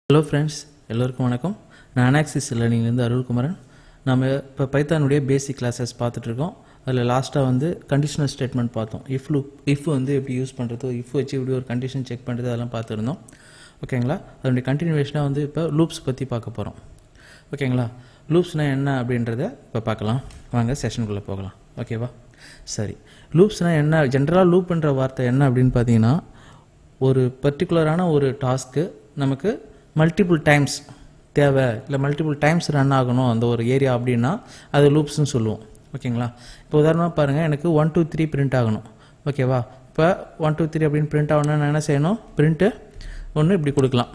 Hello friends, எல்லாருக்கும் வணக்கம். நான் அனாக்சிஸ் லேர்னிங்லேருந்து அருள்குமரன். நம்ம இப்போ பைத்தானுடைய பேசிக் கிளாஸஸ் பார்த்துட்டு இருக்கோம். அதில் லாஸ்ட்டாக வந்து கண்டிஷனல் ஸ்டேட்மெண்ட் பார்த்தோம். இஃப் வந்து எப்படி யூஸ் பண்ணுறது, இஃப் வச்சு எப்படி ஒரு கண்டிஷன் செக் பண்ணுறது அதெல்லாம் பார்த்துருந்தோம். ஓகேங்களா? அதனுடைய கண்டினியூவேஷனாக வந்து இப்போ லூப்ஸ் பற்றி பார்க்க போகிறோம். ஓகேங்களா? லூப்ஸ்னால் என்ன அப்படின்றத இப்போ பார்க்கலாம். வாங்க செஷனுக்குள்ளே போகலாம். ஓகேவா? சரி, லூப்ஸ்னால் என்ன? ஜென்ரலாக லூப்ன்ற வார்த்தை என்ன அப்படின்னு பார்த்தீங்கன்னா, ஒரு பர்டிகுலரான ஒரு டாஸ்க்கு நமக்கு மல்டிபிள் டைம்ஸ் தேவை, இல்லை மல்டிபிள் டைம்ஸ் ரன் ஆகணும் அந்த ஒரு ஏரியா அப்படின்னா அது லூப்ஸ்ன்னு சொல்லுவோம். ஓகேங்களா? இப்போ உதாரணமாக பாருங்கள், எனக்கு 1 2 3 பிரிண்ட் ஆகணும். ஓகேவா? இப்போ 1 2 3 அப்படின்னு பிரிண்ட் ஆகணும்னா நான் என்ன செய்யணும்? பிரிண்ட்டு ஒன்று இப்படி கொடுக்கலாம்.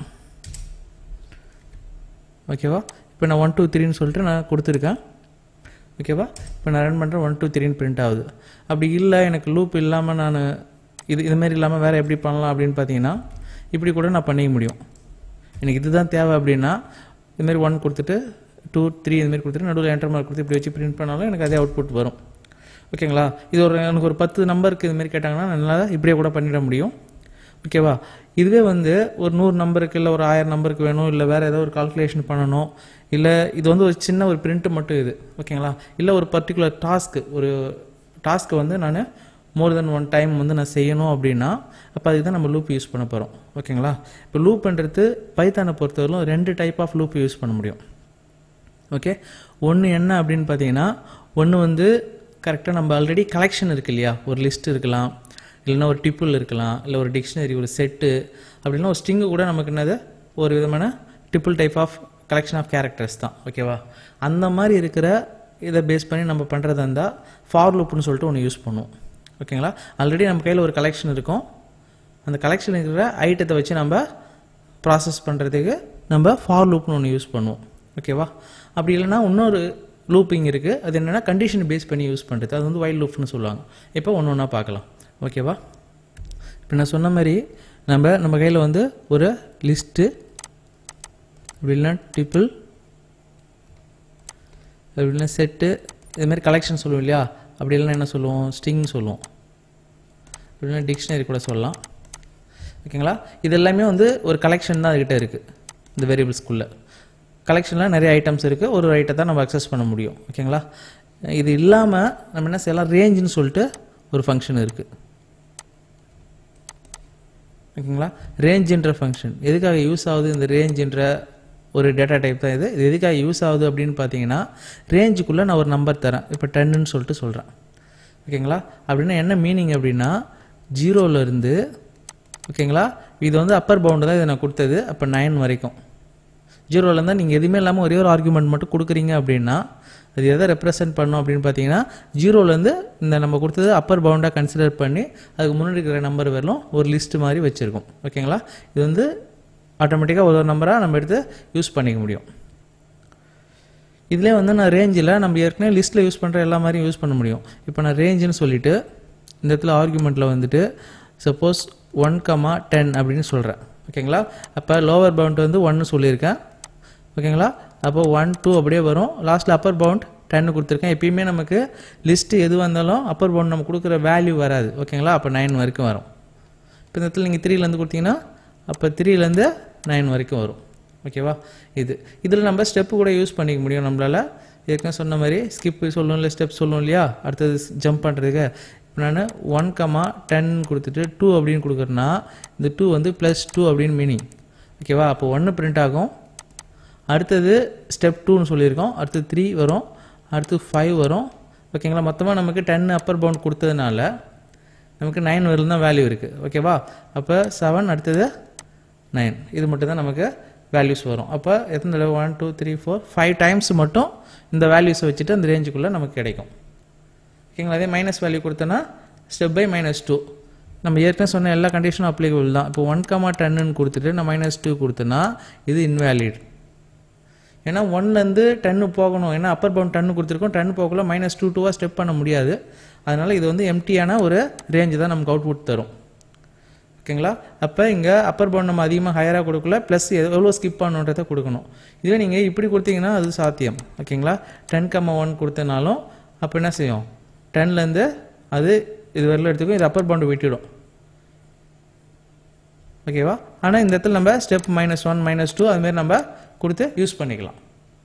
ஓகேவா? இப்போ நான் 1 2 3ன்னு சொல்லிட்டு நான் கொடுத்துருக்கேன். ஓகேவா? இப்போ நான் ரன் பண்ணுறேன், 1 2 3ன்னு பிரிண்ட் ஆகுது. அப்படி இல்லை, எனக்கு லூப் இல்லாமல் நான் இதுமாரி இல்லாமல் வேறு எப்படி பண்ணலாம் அப்படின்னு பார்த்தீங்கன்னா, இப்படி கூட நான் பண்ணிக்க முடியும். எனக்கு இதுதான் தேவை அப்படின்னா இதுமாரி 1 கொடுத்துட்டு 2 3 இதுமாரி கொடுத்துட்டு நடுவில் என்டர் மார்க் கொடுத்து இப்படி வச்சு பிரிண்ட் பண்ணாலும் எனக்கு அதே அவுட்புட் வரும். ஓகேங்களா? இது எனக்கு ஒரு 10 நம்பருக்கு இதுமாரி கேட்டாங்கன்னா என்னால் இப்படியே கூட பண்ணிட முடியும். ஓகேவா? இதுவே வந்து ஒரு 100 நம்பருக்கு இல்லை ஒரு 1000 நம்பருக்கு வேணும், இல்லை வேறு ஏதோ ஒரு கால்குலேஷன் பண்ணணும், இல்லை இது வந்து ஒரு சின்ன ஒரு பிரிண்ட்டு மட்டும் இது. ஓகேங்களா? இல்லை ஒரு பர்டிகுலர் டாஸ்க்கு வந்து நான் மோர் தென் 1 டைம் வந்து நான் செய்யணும் அப்படின்னா அப்போ அதுக்கு தான் நம்ம லூப் யூஸ் பண்ண போகிறோம். ஓகேங்களா? இப்போ லூப்ன்றது பைத்தானை பொறுத்தவரைக்கும் 2 டைப் ஆஃப் லூப் யூஸ் பண்ண முடியும். ஓகே, ஒன்று என்ன அப்படின்னு பார்த்தீங்கன்னா, ஒன்று வந்து கரெக்டாக நம்ம ஆல்ரெடி கலெக்ஷன் இருக்கு இல்லையா, ஒரு லிஸ்ட் இருக்கலாம், இல்லைன்னா ஒரு டிப்புள் இருக்கலாம், இல்லை ஒரு டிக்ஷனரி, ஒரு செட்டு, அப்படின்னா ஒரு ஸ்ட்ரிங்கு கூட நமக்கு என்னது ஒரு விதமான tuple type of collection of characters தான். ஓகேவா? அந்த மாதிரி இருக்கிற இதை பேஸ் பண்ணி நம்ம பண்ணுறதா இருந்தால் ஃபார் லூப்னு சொல்லிட்டு ஒன்று யூஸ் பண்ணுவோம். ஓகேங்களா? ஆல்ரெடி நம்ம கையில் ஒரு கலெக்ஷன் இருக்கும், அந்த கலெக்ஷன் இருக்கிற ஐட்டத்தை வச்சு நம்ம ப்ராசஸ் பண்ணுறதுக்கு நம்ம ஃபார் லூப்னு ஒன்று யூஸ் பண்ணுவோம். ஓகேவா? அப்படி இல்லைனா இன்னொரு லூப்பிங் இருக்குது, அது என்னென்னா கண்டிஷன் பேஸ் பண்ணி யூஸ் பண்ணுறது, அது வந்து வைல் லூப்னு சொல்லுவாங்க. இப்போ ஒன்று ஒன்றா பார்க்கலாம். ஓகேவா? இப்போ நான் சொன்ன மாதிரி நம்ம கையில் வந்து ஒரு லிஸ்ட்டு, அப்படின்னா டிப்பிள், அப்படின்னா செட்டு, இதுமாதிரி கலெக்ஷன் சொல்லுவோம் இல்லையா, அப்படி இல்லைன்னா என்ன சொல்லுவோம்? ஸ்ட்ரிங்னு சொல்லுவோம், அப்படின்னா டிக்ஷனரி கூட சொல்லலாம். ஓகேங்களா? இது எல்லாமே வந்து ஒரு கலெக்ஷன் தான் அதுக்கிட்ட இருக்குது. இந்த வேரியபிள்ஸ்குள்ளே கலெக்ஷனில் நிறைய ஐட்டம்ஸ் இருக்குது, ஒரு ஐட்டத்தை தான் நம்ம அக்சஸ் பண்ண முடியும். ஓகேங்களா? இது இல்லாமல் நம்ம என்ன செய்யலாம்? ரேஞ்சுன்னு சொல்லிட்டு ஒரு ஃபங்க்ஷன் இருக்குது. ஓகேங்களா? ரேஞ்சுன்ற ஃபங்க்ஷன் எதுக்காக யூஸ் ஆகுது? இந்த ரேஞ்சுன்ற ஒரு டேட்டா டைப் தான் இது எதுக்காக யூஸ் ஆகுது அப்படின்னு பார்த்தீங்கன்னா, ரேஞ்சுக்குள்ளே நான் ஒரு நம்பர் தரேன், இப்போ 10ன்னு சொல்லிட்டு சொல்கிறேன். ஓகேங்களா? அப்படின்னா என்ன மீனிங் அப்படின்னா, 0லேருந்து, ஓகேங்களா, இது வந்து அப்பர் பவுண்டு தான் இதை நான் கொடுத்தது, அப்போ 9 வரைக்கும். 0லேருந்தால் நீங்கள் எதுவுமே இல்லாமல் ஒரே ஒரு ஆர்குமெண்ட் மட்டும் கொடுக்குறீங்க அப்படின்னா அது எதை ரெப்ரசென்ட் பண்ணோம் அப்படின்னு பார்த்தீங்கன்னா, 0லேருந்து இந்த நம்ம கொடுத்தது அப்பர் பவுண்டாக கன்சிடர் பண்ணி அதுக்கு முன்னாடி இருக்கிற நம்பர் வரலும் ஒரு லிஸ்ட்டு மாதிரி வச்சுருக்கோம். ஓகேங்களா? இது வந்து ஆட்டோமேட்டிக்காக ஒரு நம்பராக நம்ம எடுத்து யூஸ் பண்ணிக்க முடியும். இதிலே வந்து நான் ரேஞ்சில் நம்ம ஏற்கனவே லிஸ்ட்டில் யூஸ் பண்ணுற எல்லா மாதிரியும் யூஸ் பண்ண முடியும். இப்போ நான் ரேஞ்சுன்னு சொல்லிவிட்டு இந்த இடத்துல ஆர்குமெண்ட்டில் வந்துட்டு சப்போஸ் 1, 10 அப்படின்னு சொல்கிறேன். ஓகேங்களா? அப்போ லோவர் பவுண்ட் வந்து 1 சொல்லியிருக்கேன். ஓகேங்களா? அப்போ 1 2 அப்படியே வரும், லாஸ்ட்டில் அப்பர் பவுண்ட் 10 கொடுத்துருக்கேன். எப்பயுமே நமக்கு லிஸ்ட்டு எது வந்தாலும் அப்பர் பவுண்ட் நம்ம கொடுக்குற வேல்யூ வராது. ஓகேங்களா? அப்போ 9 வரைக்கும் வரும். இப்போ இந்த இடத்துல நீங்கள் 3லேருந்து கொடுத்தீங்கன்னா அப்போ 3லேருந்து 9 வரைக்கும் வரும். ஓகேவா? இதில் நம்ம ஸ்டெப்பு கூட யூஸ் பண்ணிக்க முடியும். நம்மளால் ஏற்கனவே சொன்ன மாதிரி ஸ்கிப்பு சொல்லணும், இல்லை ஸ்டெப் சொல்லணும் இல்லையா, அடுத்தது ஜம்ப் பண்ணுறதுக்கு. இப்போ நான் 1, 10 கொடுத்துட்டு 2 அப்படின்னு கொடுக்குறேன்னா இந்த 2 வந்து +2 அப்படின்னு மீனிங். ஓகேவா? அப்போ 1 பிரிண்ட் ஆகும், அடுத்தது ஸ்டெப் 2ன்னு சொல்லியிருக்கோம், அடுத்தது 3 வரும், அடுத்து 5 வரும். ஓகேங்களா? மொத்தமாக நமக்கு 10 அப்பர் பவுண்ட் கொடுத்ததுனால நமக்கு 9 வரலும் தான் வேல்யூ இருக்குது. ஓகேவா? அப்போ 7, அடுத்தது 9, இது மட்டும் தான் நமக்கு வேல்யூஸ் வரும். அப்போ எத்தனை தடவை? 1 2 3 4 5 டைம்ஸ் மட்டும் இந்த வேல்யூஸை வச்சுட்டு அந்த ரேஞ்சுக்குள்ளே நமக்கு கிடைக்கும். ஓகேங்களா? அதே மைனஸ் வேல்யூ கொடுத்தோன்னா ஸ்டெப் பை -2. நம்ம ஏற்கனவே சொன்ன எல்லா கண்டிஷனும் அப்ளிகபிள் தான். இப்போ 1, 10ன்னு கொடுத்துட்டு நான் -2 கொடுத்தேன்னா இது இன்வேலிட். ஏன்னா 1லேருந்து 10 போகணும், ஏன்னா அப்பர் பவுண்ட் 10 கொடுத்துருக்கோம், 10 போகல -2 2வாக ஸ்டெப் பண்ண முடியாது. அதனால் இது வந்து எம்டியான ஒரு ரேஞ்சு தான் நமக்கு அவுட்புட் தரும். ஓகேங்களா? அப்போ இங்கே அப்பர் பவுண்ட் நம்ம அதிகமாக ஹையராக கொடுக்கல, ப்ளஸ் எவ்வளோ ஸ்கிப் பண்ணுன்றதை கொடுக்கணும். இதுவே நீங்கள் இப்படி கொடுத்தீங்கன்னா அது சாத்தியம். ஓகேங்களா? 10, 1 கொடுத்தனாலும் அப்போ என்ன செய்யும்? 10லேருந்து அது இது வரல எடுத்துக்கும், இது அப்பர் பவுண்டு விட்டுடும். ஓகேவா. ஆனால் இந்த இடத்துல நம்ம ஸ்டெப் -1 -2 அதுமாரி நம்ம கொடுத்து யூஸ் பண்ணிக்கலாம்.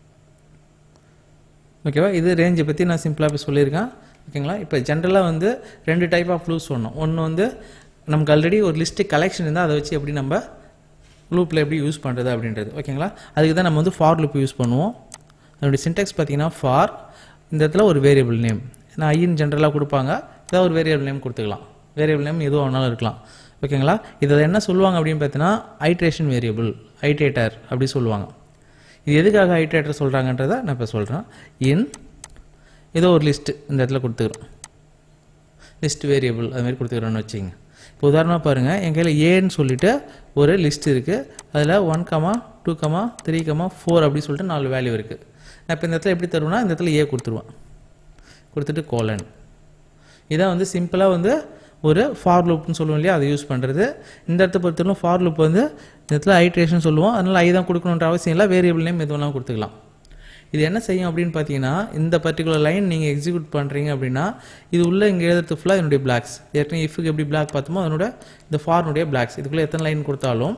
ஓகேவா. இது ரேஞ்சை பற்றி நான் சிம்பிளாக இப்போ சொல்லியிருக்கேன். ஓகேங்களா. இப்போ ஜென்ரலாக வந்து 2 டைப் ஆஃப் லூப்ஸ் சொன்னோம். ஒன்று வந்து நமக்கு ஆல்ரெடி ஒரு லிஸ்ட்டு கலெக்ஷன் இருந்தால் அதை வச்சு எப்படி நம்ம லூப்பில் எப்படி யூஸ் பண்ணுறது அப்படின்றது. ஓகேங்களா. அதுக்கு தான் நம்ம வந்து ஃபார் லூப் யூஸ் பண்ணுவோம். அதனுடைய சின்டெக்ஸ் பார்த்தீங்கன்னா ஃபார், இந்த இடத்துல ஒரு வேரியபிள் நேம் நான் ஐன்னு ஜென்ரலாக கொடுப்பாங்க, ஏதாவது ஒரு வேரியபிள் நேம் கொடுத்துக்கலாம். வேரியபிள் நேம் எதுவும் ஒன்றாலும் இருக்கலாம். ஓகேங்களா. இதை என்ன சொல்லுவாங்க அப்படின்னு பார்த்தீங்கன்னா ஐட்ரேஷன் வேரியபிள், ஐட்ரேட்டர் அப்படி சொல்லுவாங்க. இது எதுக்காக ஐட்ரேட்டர் சொல்கிறாங்கன்றதை நான் இப்போ சொல்கிறேன். இன் ஏதோ ஒரு லிஸ்ட்டு இந்த இடத்துல கொடுத்துக்கிறோம், லிஸ்ட் வேரியபிள் அதுமாதிரி கொடுத்துக்கிறோன்னு வச்சுங்க. இப்போ உதாரணமாக பாருங்கள், என் கையில் ஏன்னு சொல்லிட்டு ஒரு லிஸ்ட் இருக்குது. அதில் 1, 2, 3, 4 அப்படி சொல்லிட்டு 4 வேல்யூ இருக்குது. நான் இப்போ இந்த இடத்துல எப்படி தருவேன்னா இந்த இடத்துல ஏ கொடுத்துருவேன், கொடுத்துட்டு கோலன். இதான் வந்து சிம்பிளாக வந்து ஒரு ஃபார் லூப்னு சொல்லுவோம் இல்லையா, அதை யூஸ் பண்ணுறது. இந்த இடத்த பொறுத்தவரைக்கும் ஃபார் லூப் வந்து இந்த இடத்துல ஐட்ரேஷன் சொல்லுவோம். அதனால் ஐ தான் கொடுக்கணுன்ற அவசியம் இல்லை, வேரியபிள் நேம் எதுவெல்லாம் கொடுத்துக்கலாம். இது என்ன செய்யும் அப்படின்னு பார்த்தீங்கன்னா, இந்த பர்டிகுலர் லைன் நீங்கள் எக்ஸிக்யூட் பண்ணுறீங்க அப்படின்னா இது உள்ளே இங்கே எழுதுறது ஃபுல்லாக என்னுடைய பிளாக்ஸ். ஏற்கனவே இஃப்க்கு எப்படி பிளாக் பார்த்தோமோ அதனோட இந்த ஃபார்னுடைய பிளாக்ஸ். இதுக்குள்ளே எத்தனை லைன் கொடுத்தாலும்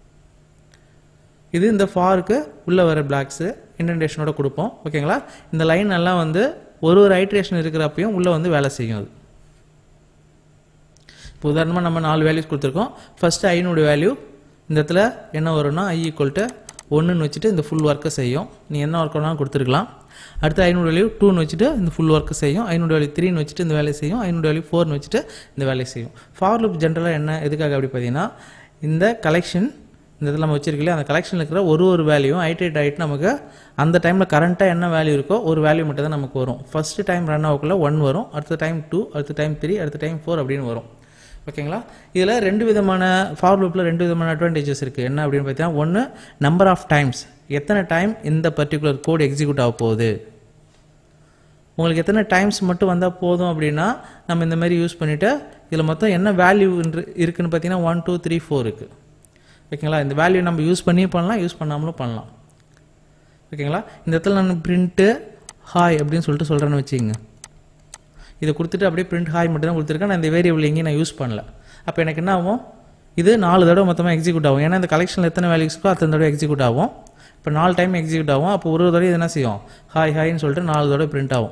இது இந்த ஃபாருக்கு உள்ளே வர பிளாக்ஸு இன்டென்டேஷனோட கொடுப்போம். ஓகேங்களா. இந்த லைன் எல்லாம் வந்து ஒரு ஐட்ரேஷன் இருக்கிறப்பையும் உள்ளே வந்து வேலை செய்யும் அது. இப்போ உதாரணமாக நம்ம 4 வேல்யூஸ் கொடுத்துருக்கோம். ஃபஸ்ட்டு ஐனுடைய வேல்யூ இந்த இடத்துல என்ன வரும்னா i = 1ன்னு வச்சுட்டு இந்த ஃபுல் ஒர்க்கை செய்யும். நீ என்ன ஒர்க் வேணாலும் கொடுத்துருக்கலாம். அடுத்து ஐநூறு வேல்யூ 2ன்னு வச்சுட்டு இந்த ஃபுல் ஒர்க்கை செய்யும். ஐநூறு வேல்யூ 3ன்னு வச்சுட்டு இந்த வேலையை செய்யும். ஐநூறு வேல்யூ 4ன்னு வச்சுட்டு இந்த வேலையை செய்யும். ஃபார் லூப் ஜென்ரலாக என்ன எதுக்காக அப்படி பார்த்தீங்கன்னா, இந்த கலெக்ஷன் இந்த இதில் நம்ம வச்சிருக்கலையே அந்த கலெக்ஷனில் இருக்கிற ஒரு வேல்யூவும் ஐட்ரேட் ஆகிட்டு நமக்கு அந்த டைமில் கரண்ட்டாக என்ன வேல்யூ இருக்கோ ஒரு வேல்யூ மட்டும் தான் நமக்கு வரும். ஃபஸ்ட்டு டைம் ரன் ஆகக்குள்ள 1 வரும், அடுத்த டைம் 2, அடுத்த டைம் 3, அடுத்த டைம் 4 அப்படின்னு வரும். ஓகேங்களா. இதில் 2 விதமான ஃபார் லூப்பில் 2 விதமான அட்வான்டேஜஸ் இருக்குது. என்ன அப்படின்னு பார்த்தீங்கன்னா, ஒன்று நம்பர் ஆஃப் டைம்ஸ், எத்தனை டைம் இந்த பர்டிகுலர் கோட் எக்ஸிக்யூட் ஆக போகுது. உங்களுக்கு எத்தனை டைம்ஸ் மட்டும் வந்தால் போதும் அப்படின்னா நம்ம இந்த மாதிரி யூஸ் பண்ணிவிட்டு இதில் மொத்தம் என்ன வேல்யூ இருக்குதுன்னு பார்த்தீங்கன்னா 1, 2, 3, 4 இருக்குது. ஓகேங்களா. இந்த வேல்யூ நம்ம யூஸ் பண்ணியும் பண்ணலாம், யூஸ் பண்ணாமலும் பண்ணலாம். ஓகேங்களா. இந்த இடத்துல நான் பிரிண்ட்டு ஹாய் அப்படின்னு சொல்லிட்டு சொல்கிறேன்னு வச்சுக்கோங்க. இதை கொடுத்துட்டு அப்படியே பிரிண்ட் ஹாய் மட்டும் தான் கொடுத்துருக்கேன். நான் இந்த வேரியபிள் எங்கேயும் நான் யூஸ் பண்ணல. அப்போ எனக்கு என்ன ஆகும், இது 4 தடவை மொத்தமாக எக்ஸிக்யூட் ஆகும். ஏன்னா இந்த கலெக்ஷனில் எத்தனை வேல்யூஸ் இருக்கோ அத்தனை தடவை எக்ஸிக்யூட் ஆகும். இப்போ 4 டைம் எக்ஸிக்யூட் ஆகும். அப்போ ஒரு தடவை இது என்ன செய்யும், ஹாய் ஹாய்ன்னு சொல்லிட்டு 4 தடவை பிரிண்ட் ஆகும்.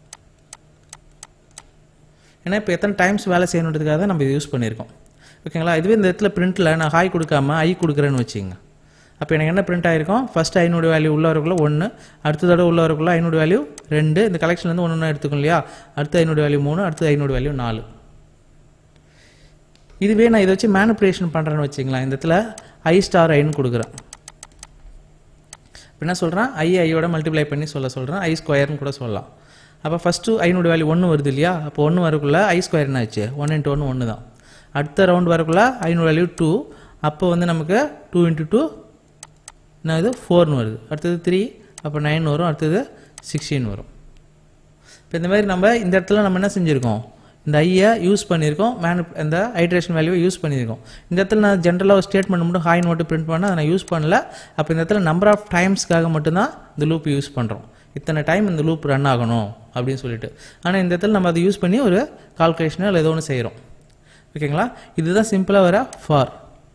ஏன்னா இப்போ எத்தனை டைம்ஸ் வேலை செய்யணுன்றதுக்காக தான் நம்ம இது யூஸ் பண்ணியிருக்கோம். ஓகேங்களா. இதுவே இந்த இடத்துல பிரிண்ட்டில் நான் ஹாய் கொடுக்காம ஐ கொடுக்குறேன்னு வச்சுங்க. அப்போ எனக்கு என்ன பிரிண்ட் ஆகிருக்கும், ஃபஸ்ட்டு ஐநூறு வேல்யூ உள்ள வரக்குள்ள 1, அடுத்த தடவை உள்ள வரக்குள்ள ஐநூறு வேல்யூ 2, இந்த கலெக்ஷன்லேருந்து 1 எடுத்துக்கும் இல்லையா, அடுத்து ஐநூறு வேல்யூ 3, அடுத்து ஐநூறு வேல்யூ 4. இதுவே நான் இதை வச்சு மேனிப்புலேஷன் பண்ணுறேன்னு வச்சுங்களேன். இந்த இடத்துல i*i கொடுக்குறேன். இப்போ என்ன சொல்கிறேன், ஐயோட மல்டிப்ளை பண்ணி சொல்கிறேன், i² கூட சொல்லலாம். அப்போ ஃபஸ்ட்டு ஐநூறு வேல்யூ 1 வருது இல்லையா, அப்போ 1 வரக்குள்ள i² என்ன ஆச்சு, 1 × 1 1 தான். அடுத்த ரவுண்ட் வரக்குள்ள ஐநூறு வேல்யூ 2, அப்போ வந்து நமக்கு 2 × 2 என்ன இது 4ன்னு வருது. அடுத்தது 3, அப்போ 9 வரும். அடுத்தது 16 வரும். இப்போ இந்த மாதிரி நம்ம இந்த இடத்துல நம்ம என்ன செஞ்சுருக்கோம், இந்த ஐயை யூஸ் பண்ணியிருக்கோம், இந்த ஐட்ரேஷன் வேல்யூவை யூஸ் பண்ணியிருக்கோம். இந்த இடத்துல நான் ஜென்ரலாக ஒரு ஸ்டேட்மெண்ட் மட்டும் ஹாய்னு மட்டும் பிரிண்ட் பண்ணால் அதை நான் யூஸ் பண்ணல. அப்போ இந்த இடத்துல நம்பர் ஆஃப் டைம்ஸ்க்காக மட்டும்தான் இந்த லூப் யூஸ் பண்ணுறோம். இத்தனை டைம் இந்த லூப் ரன் ஆகணும் அப்படின்னு சொல்லிட்டு. ஆனால் இந்த இடத்துல நம்ம அதை யூஸ் பண்ணி ஒரு கால்குலேஷனோ இல்லை ஏதோ ஒன்று செய்கிறோம். ஓகேங்களா. இதுதான் சிம்பிளாக வர ஃபார்.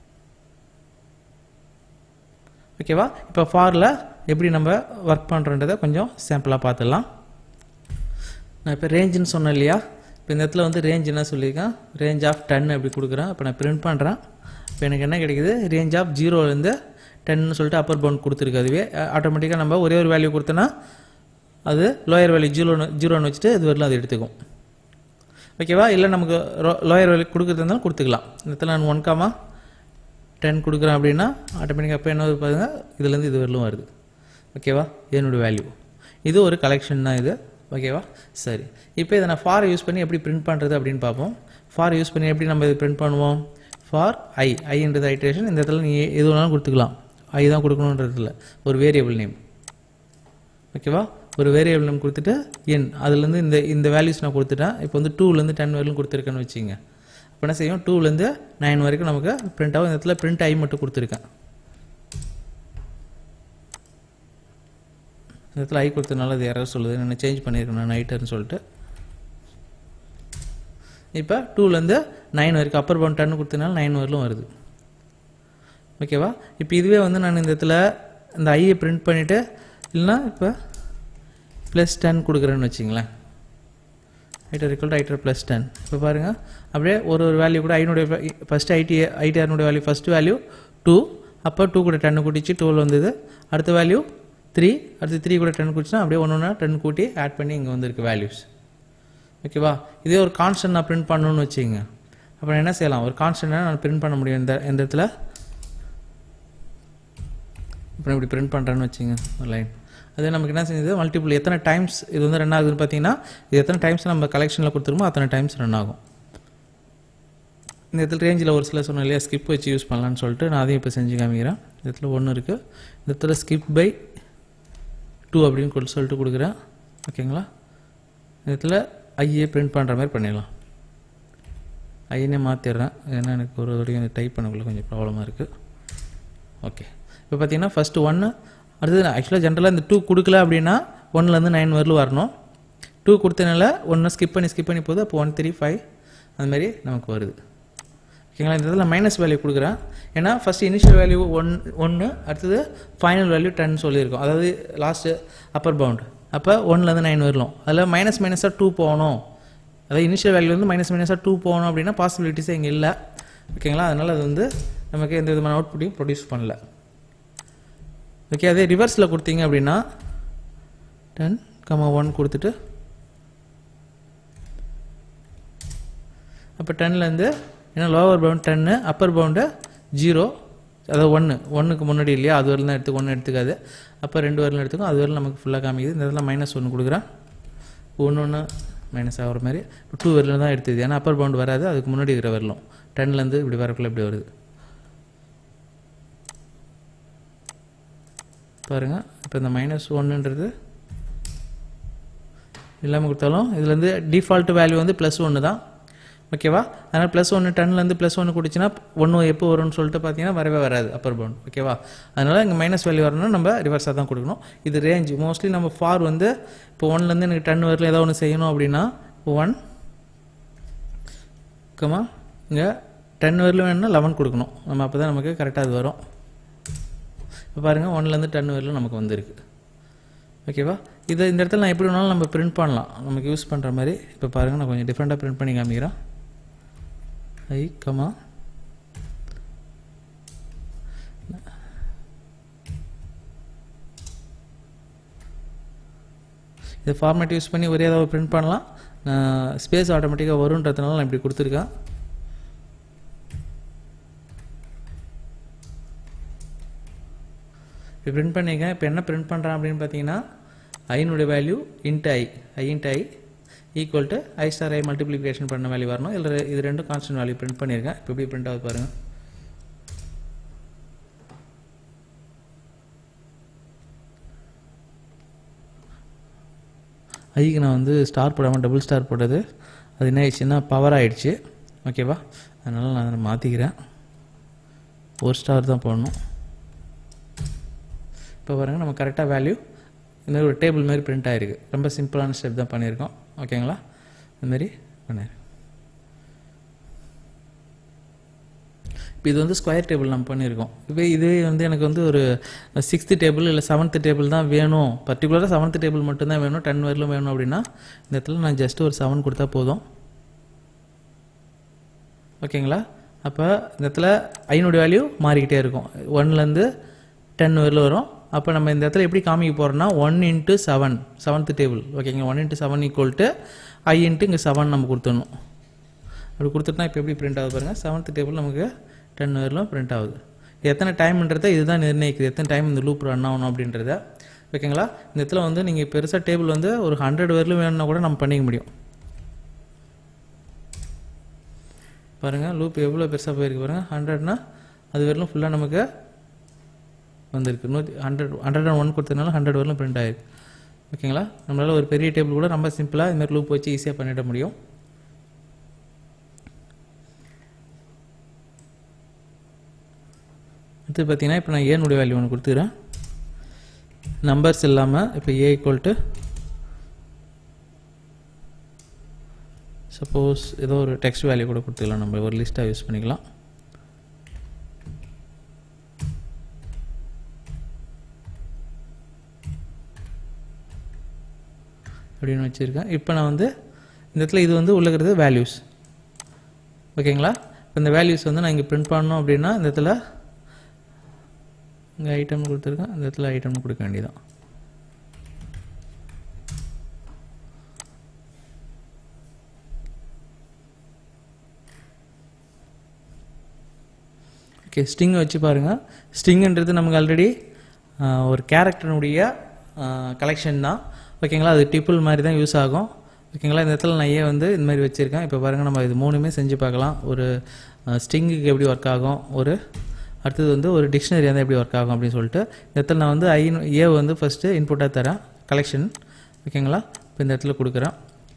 ஓகேவா. இப்போ ஃபாரில் எப்படி நம்ம ஒர்க் பண்ணுறோன்றதை கொஞ்சம் சாம்பிளாக பார்த்துடலாம். நான் இப்போ ரேஞ்சுன்னு சொன்னேன் இல்லையா, இப்போ இந்த இடத்துல வந்து ரேஞ்ச் என்ன சொல்லியிருக்கேன், ரேஞ்ச் ஆஃப் 10 அப்படி கொடுக்குறேன். இப்போ நான் பிரிண்ட் பண்ணுறேன். இப்போ எனக்கு என்ன கிடைக்குது, ரேஞ்ச் ஆஃப் 0லேருந்து 10ன்னு சொல்லிட்டு அப்பர் பவுண்ட் கொடுத்துருக்கு. அதுவே ஆட்டோமேட்டிக்காக நம்ம ஒரே ஒரு வேல்யூ கொடுத்தோன்னா அது லோயர் வேல்யூ 0ன்னு வச்சுட்டு இது வரலாம் அது எடுத்துக்கும். ஓகேவா. இல்லை நமக்கு லோயர் வேல்யூ கொடுக்குறது இருந்தாலும் கொடுத்துக்கலாம். இந்த இடத்துல நான் 1, 10 கொடுக்குறேன் அப்படின்னா ஆட்டோமேட்டிக்காக அப்போ என்ன பாருங்க, இதுலேருந்து இது வரலும் வருது. ஓகேவா. என்னோடய வேல்யூ இது ஒரு கலெக்ஷன் தான் இது. ஓகேவா. சரி, இப்போ இதை நான் ஃபார் யூஸ் பண்ணி எப்படி பிரிண்ட் பண்ணுறது அப்படின்னு பார்ப்போம். ஃபார் யூஸ் பண்ணி எப்படி நம்ம இது பிரிண்ட் பண்ணுவோம், ஃபார் ஐன்றது ஐட்ரேஷன். இந்த இடத்துல நீ எது வேணாலும் கொடுத்துக்கலாம், ஐ தான் கொடுக்கணுன்றதுல ஒரு வேரியபிள் நேம். ஓகேவா. ஒரு வேரியபிள் நேம் கொடுத்துட்டு என் அதுலேருந்து இந்த வேல்யூஸ் நான் கொடுத்துட்டேன். இப்போ வந்து 2லேருந்து 10 வரைக்கும் கொடுத்துருக்கேன்னு வச்சுங்க. இப்போ என்ன செய்யும், 2லேருந்து 9 வரைக்கும் நமக்கு பிரிண்ட் ஆகும். இந்த இடத்துல பிரிண்ட் ஐ மட்டும் கொடுத்துருக்கேன். இந்த இடத்துல ஐ கொடுத்ததுனால அது யாராவது சொல்லுது, நான் சேஞ்ச் பண்ணியிருக்கேன் நான் நைட்டர்னு சொல்லிட்டு. இப்போ 2லேருந்து 9 வரைக்கும் அப்பர் பவுண்ட் 10 கொடுத்ததுனால 9 வரலும் வருது. ஓகேவா? இப்போ இதுவே வந்து நான் இந்த இடத்துல இந்த ஐயை பிரிண்ட் பண்ணிவிட்டு இல்லைனா இப்போ +10 கொடுக்குறேன்னு வச்சிங்களேன். Iter equal to iter +10. இப்போ பாருங்கள் அப்படியே ஒரு வேல்யூ கூட ஐனுடைய ஃபஸ்ட்டு ஐடிஆர்னுடைய வேல்யூ ஃபஸ்ட்டு வேல்யூ 2, அப்போ 2 கூட 10 கூட்டிச்சு 12 வந்தது. அடுத்த வேல்யூ 3, அடுத்து 3 கூட 10 கூட்டிச்சுன்னா அப்படியே ஒன்று 10 கூட்டி ஆட் பண்ணி இங்கே வந்துருக்கு வேல்யூஸ். ஓகேவா? இதே ஒரு கான்ஸ்டன்ட் நான் பிரிண்ட் பண்ணணும்னு வச்சுங்க, அப்புறம் என்ன செய்யலாம், ஒரு கான்ஸ்டன்ட்டாக நான் பிரிண்ட் பண்ண முடியும். இந்த இடத்துல இப்போ இப்படி பிரிண்ட் பண்ணுறேன்னு வச்சுங்க ஒரு லைன். அது நமக்கு என்ன செஞ்சது, மல்டிபிள் எத்தனை டைம்ஸ் இது வந்து ரன் ஆகுதுன்னு பார்த்தீங்கன்னா, இது எத்தனை டைம்ஸ் நம்ம கலெக்ஷனில் கொடுத்துருமோ அத்தனை டைம்ஸ் ரன் ஆகும். இந்த இடத்துல ரேஞ்சில் ஒரு சில சொன்னேன் இல்லையா, ஸ்கிப் வச்சு யூஸ் பண்ணலான்னு சொல்லிட்டு நான் அதையும் இப்போ செஞ்சு காமிக்கிறேன். இந்த இடத்துல 1 இருக்குது, இந்த இடத்துல ஸ்கிப் பை 2 அப்படின்னு சொல்லிட்டு கொடுக்குறேன். ஓகேங்களா? இந்த இடத்துல ஐஏ பிரிண்ட் பண்ணுற மாதிரி பண்ணிடலாம். ஐயனே மாற்றிடுறேன், ஏன்னா எனக்கு ஒரு வரைக்கும் டைப் பண்ணக்குள்ள கொஞ்சம் ப்ராப்ளமாக இருக்குது. ஓகே, இப்போ பார்த்தீங்கன்னா ஃபஸ்ட்டு 1, அடுத்தது ஆக்சுவலாக ஜென்ரலாக இந்த 2 கொடுக்கல அப்படின்னா 1லேருந்து 9 வரலும் வரணும். 2 கொடுத்தனால 1 ஸ்கிப் பண்ணி போகுது, அப்போ 1 3 5 அதுமாரி நமக்கு வருது. ஓகேங்களா? இந்த இடத்துல மைனஸ் வேல்யூ கொடுக்குறேன், ஏன்னா ஃபஸ்ட்டு இனிஷியல் வேல்யூ 1, அடுத்தது ஃபைனல் வேல்யூ 10 சொல்லியிருக்கோம், அதாவது லாஸ்ட்டு அப்பர் பவுண்டு. அப்போ 1லேருந்து 9 வரலும், அதில் மைனஸாக 2 போகணும், அதாவது இனிஷியல் வேல்யூ வந்து மைனஸாக 2 போகணும் அப்படின்னா பாசிபிலிட்டிஸே இங்கே இல்லை. ஓகேங்களா? அதனால் அது வந்து நமக்கு எந்த விதமான அவுட்புட்டையும் ப்ரொடியூஸ் பண்ணல. ஓகே, அதே ரிவர்ஸில் கொடுத்தீங்க அப்படின்னா 10, 1 கொடுத்துட்டு அப்போ 10லேருந்து ஏன்னா லோவர் பவுண்ட் 10, அப்பர் பவுண்டு 0, அதாவது 1க்கு முன்னாடி இல்லையா, அது வரலாம் தான் 1 எடுத்துக்காது, அப்போ 2 வரலாம் எடுத்துக்கும், அது வரலாம் நமக்கு ஃபுல்லாக காமிக்குது. இந்த இடத்துல -1 கொடுக்குறேன், 1 மைனஸ் ஆகிற மாதிரி 2 வரலாம் தான் எடுத்துது, ஏன்னா அப்பர் பவுண்ட் வராது, அதுக்கு முன்னாடி இருக்கிற வரலாம் 10லேருந்து இப்படி வரக்குள்ள இப்படி வருது பாருங்கள். இப்போ இந்த -1ன்றது இல்லாமல் கொடுத்தாலும் இதுலேருந்து டிஃபால்ட் வேல்யூ வந்து +1 தான். ஓகேவா? அதனால் +1 10லேருந்து +1 கொடுத்துச்சுன்னா 1 எப்போ வரும்னு சொல்லிட்டு பார்த்தீங்கன்னா வரவே வராது அப்பர் பவுண்ட். ஓகேவா? அதனால் இங்கே மைனஸ் வேல்யூ வரணும்னா நம்ம ரிவர்ஸாக தான் கொடுக்கணும். இது ரேஞ்ச் மோஸ்ட்லி நம்ம ஃபார் வந்து இப்போ 1லேருந்து எனக்கு 10 வரல ஏதாவது ஒன்று செய்யணும் அப்படின்னா 1, இங்கே 10 வரலும் வேணும்னா 11 கொடுக்கணும், நம்ம அப்போ தான் நமக்கு கரெக்டாக அது வரும். இப்போ பாருங்கள் 1லேருந்து 10 வரலும் நமக்கு வந்துருக்கு. ஓகேவா? இதை இந்த இடத்துல நான் எப்படி வேணாலும் நம்ம பிரிண்ட் பண்ணலாம், நமக்கு யூஸ் பண்ணுற மாதிரி. இப்போ பாருங்கள் நான் கொஞ்சம் டிஃப்ரெண்ட்டாக பிரிண்ட் பண்ணி காமிக்கிறேன். இதை ஃபார்மேட் யூஸ் பண்ணி ஒரே ஏதாவது பிரிண்ட் பண்ணலாம், ஸ்பேஸ் ஆட்டோமேட்டிக்காக வருன்றதுனால நான் இப்படி கொடுத்துருக்கேன். இப்போ பிரிண்ட் பண்ணியிருக்கேன். இப்போ என்ன பிரிண்ட் பண்ணுறேன் அப்படின்னு பார்த்தீங்கன்னா ஐனுடைய value I into I equal to I star I multiplication பண்ண வேல்யூ வரணும். இல்லை இது ரெண்டும் கான்ஸ்டன்ட் வேல்யூ பிரிண்ட் பண்ணியிருக்கேன். இப்போ எப்படி பிரிண்ட் ஆகுது பாருங்கள். ஐக்கு நான் வந்து ஸ்டார் போடாமல் டபுள் ஸ்டார் போட்டது, அது என்ன ஆயிடுச்சுன்னா பவர் ஆகிடுச்சு. ஓகேவா? அதனால் நான் அதை மாற்றிக்கிறேன், ஒரு ஸ்டார் தான் போடணும். இப்போ பாருங்கள் நம்ம கரெக்டாக வேல்யூ இதுமாதிரி ஒரு டேபிள் மாதிரி பிரிண்ட் ஆகிருக்கு. ரொம்ப சிம்பிளான ஸ்டெப் தான் பண்ணியிருக்கோம். ஓகேங்களா? இதுமாரி பண்ணியிருக்கோம். இப்போ இது வந்து ஸ்கொயர் டேபிள் நம்ம பண்ணியிருக்கோம். இப்போ இது வந்து எனக்கு வந்து ஒரு 6th டேபிள் இல்லை 7th டேபிள் தான் வேணும், பர்டிகுலராக 7th டேபிள் மட்டும்தான் வேணும், 10 வரலும் வேணும் அப்படின்னா இந்த இடத்துல நான் ஜஸ்ட் ஒரு 7 கொடுத்தா போதும். ஓகேங்களா? அப்போ இந்த இடத்துல ஐனுடைய வேல்யூ மாறிக்கிட்டே இருக்கும், 1லேருந்து 10 வரலும் வரும். அப்போ நம்ம இந்த இடத்துல எப்படி காமிக்க போகிறோம்னா 1 × 7 7th டேபிள். ஓகேங்க, 1 × 7 = I × இங்கே 7 நம்ம கொடுத்துடணும். அப்படி கொடுத்துட்டா இப்போ எப்படி பிரிண்ட் ஆகுது பாருங்கள். 7th டேபிள் நமக்கு 10 வரலும் பிரிண்ட் ஆகுது. எத்தனை டைம்ன்றதை இதுதான் நிர்ணயிக்குது, எத்தனை டைம் இந்த லூப் ரன் ஆகணும் அப்படின்றத. ஓகேங்களா? இந்த இடத்துல வந்து நீங்கள் பெருசாக டேபிள் வந்து ஒரு 100 வரலும் வேணும்னா கூட நம்ம பண்ணிக்க முடியும். பாருங்கள் லூப் எவ்வளோ பெருசாக போயிருக்கு பாருங்கள். 100னா அது வரலும் ஃபுல்லாக நமக்கு வந்திருக்கு. 101 கொடுத்ததுனால 100 வரலும் பிரிண்ட் ஆகிருக்கு. ஓகேங்களா? நம்மளால் ஒரு பெரிய டேபிள் கூட ரொம்ப சிம்பிளாக இதுமாதிரி லூப் வச்சு ஈஸியாக பண்ணிட முடியும். அடுத்து பார்த்தீங்கன்னா இப்போ நான் ஏனுடைய வேல்யூ ஒன்று கொடுத்துக்கிறேன், நம்பர்ஸ் இல்லாமல். இப்போ A = சப்போஸ் ஏதோ ஒரு டெக்ஸ்ட் வேல்யூ கூட கொடுத்துக்கலாம், நம்ம ஒரு லிஸ்ட்டாக யூஸ் பண்ணிக்கலாம். அப்படின்னு வச்சுருக்கேன். இப்போ நான் வந்து இந்த இடத்துல இது வந்து உள்ளுக்கிறது வேல்யூஸ். ஓகேங்களா? இப்போ இந்த வேல்யூஸ் வந்து நான் இங்கே பிரிண்ட் பண்ணணும் அப்படின்னா இந்த இடத்துல இங்கே ஐட்டம்னு கொடுத்துருக்கேன், இந்த இடத்துல ஐட்டம்னு கொடுக்க வேண்டியதான். ஓகே, ஸ்ட்ரிங் வச்சு பாருங்கள். ஸ்ட்ரிங்குன்றது நமக்கு ஆல்ரெடி ஒரு கேரக்டருடைய கலெக்ஷன் தான். ஓகேங்களா? அது டிப்பிள் மாதிரி தான் யூஸ் ஆகும். ஓகேங்களா? இந்த இடத்துல நான் வந்து இந்த மாதிரி வச்சுருக்கேன். இப்போ பாருங்கள், நம்ம இது மூணுமே செஞ்சு பார்க்கலாம். ஒரு ஸ்ட்ரிங்குக்கு எப்படி ஒர்க் ஆகும், ஒரு அடுத்தது வந்து ஒரு டிக்ஷனரி வந்து எப்படி ஒர்க் ஆகும் அப்படின்னு சொல்லிட்டு இந்த இடத்துல நான் வந்து ஏ வந்து ஃபஸ்ட்டு இன்புட்டாக தரேன், கலெக்ஷன். ஓகேங்களா? இப்போ இந்த இடத்துல கொடுக்குறேன்.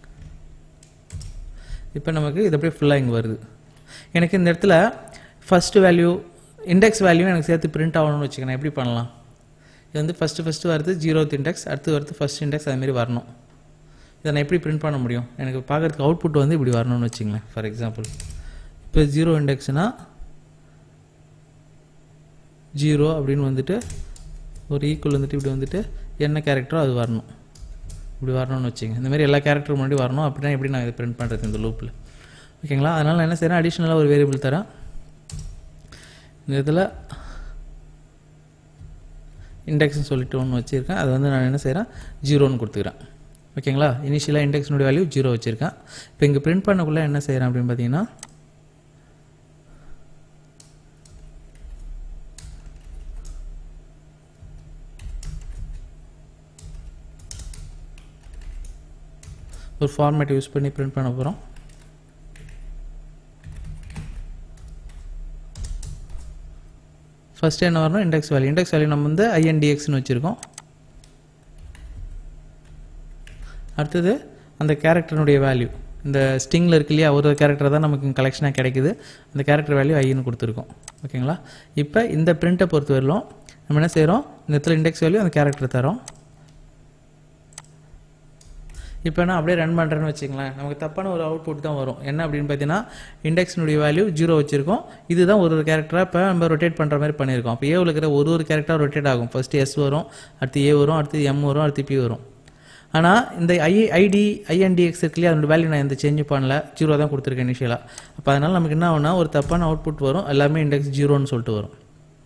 இப்போ நமக்கு இது அப்படியே ஃபுல்லாக இங்கே வருது. எனக்கு இந்த இடத்துல ஃபஸ்ட்டு வேல்யூ இண்டெக்ஸ் வேல்யூ எனக்கு சேர்த்து பிரிண்ட் ஆகணும்னு வச்சுக்கணும். எப்படி பண்ணலாம்? இது வந்து ஃபஸ்ட்டு வருது 0th இண்டெக்ஸ், அடுத்து வருது ஃபஸ்ட் இண்டெக்ஸ், அதுமாரி வரணும். இதை நான் எப்படி பிரிண்ட் பண்ண முடியும்? எனக்கு பார்க்குறதுக்கு அவுட்புட் வந்து இப்படி வரணும்னு வச்சுங்களேன். ஃபார் எக்ஸாம்பிள் இப்போ 0 இண்டெக்ஸ்னால் 0 அப்படின்னு வந்துட்டு ஒரு ஈக்குவல் வந்துட்டு இப்படி வந்துட்டு என்ன கேரக்டரோ அது வரணும், இப்படி வரணும்னு வச்சுங்க. இந்தமாதிரி எல்லா கேரக்டரும் முன்னாடி வரணும். அப்படின்னா எப்படி நான் இதை பிரிண்ட் பண்ணுறது இந்த லூப்பில்? ஓகேங்களா? அதனால் நான் என்ன செய்கிறேன், அடிஷ்னலாக ஒரு வேரியபிள் தரேன். இந்த இதில் இண்டெக்ஸ்னு சொல்லிட்டு ஒன்று வச்சுருக்கேன். அது வந்து நான் என்ன செய்கிறேன், 0ன்னு கொடுத்துக்கிறேன். ஓகேங்களா? இனிஷியலாக இண்டெக்ஸ்னுடைய வேல்யூ 0 வச்சுருக்கேன். இப்போ இங்கே பிரிண்ட் பண்ணக்குள்ளே என்ன செய்கிறேன் அப்படின்னு பார்த்தீங்கன்னா ஒரு ஃபார்மேட் யூஸ் பண்ணி பிரிண்ட் பண்ண போகிறோம். ஃபஸ்ட்டு என்ன வரணும், இண்டெக்ஸ் வேல்யூ நம்ம வந்து INDXன்னு வச்சுருக்கோம். அடுத்தது அந்த கேரக்டருடைய வேல்யூ, இந்த ஸ்ட்ரிங்கில் இருக்கு இல்லையா, ஒரு கேரக்டர் தான் நமக்கு கலெக்ஷனாக கிடைக்குது. அந்த கேரக்டர் வேல்யூ ஐன்னு கொடுத்துருக்கோம். ஓகேங்களா? இப்போ இந்த பிரிண்ட்டை பொறுத்த வரலும் நம்ம என்ன செய்கிறோம், இந்த இடத்துல இண்டெக்ஸ் வேல்யூ அந்த கேரக்டர் தரோம். இப்போ நான் அப்படியே ரன் பண்ணுறேன்னு வச்சுங்களேன், நமக்கு தப்பான ஒரு அவுட்புட் தான் வரும். என்ன அப்படின்னு பார்த்தீங்கன்னா, இண்டெக்ஸ்னுடைய வேல்யூ 0 வச்சுருக்கோம். இதுதான் ஒரு கேரக்டராக இப்போ நம்ம ரொட்டேட் பண்ணுற மாதிரி பண்ணியிருக்கோம். அப்போ ஏவில் இருக்கிற ஒரு கேரக்டராக ரொட்டேட் ஆகும். ஃபஸ்ட்டு S வரும், அடுத்து A வரும், அடுத்து M வரும், அடுத்து P வரும். ஆனால் இந்த INDX இருக்கு இல்லையா, அதோட வேல்யூ நான் எந்த சேஞ்சும் பண்ணல, 0 தான் கொடுத்துருக்கேன் இனிஷியலாக. அப்போ அதனால் நமக்கு என்ன ஆகுனா, ஒரு தப்பான அவுட்புட் வரும், எல்லாமே இண்டெக்ஸ் 0ன்னு சொல்லிட்டு வரும்.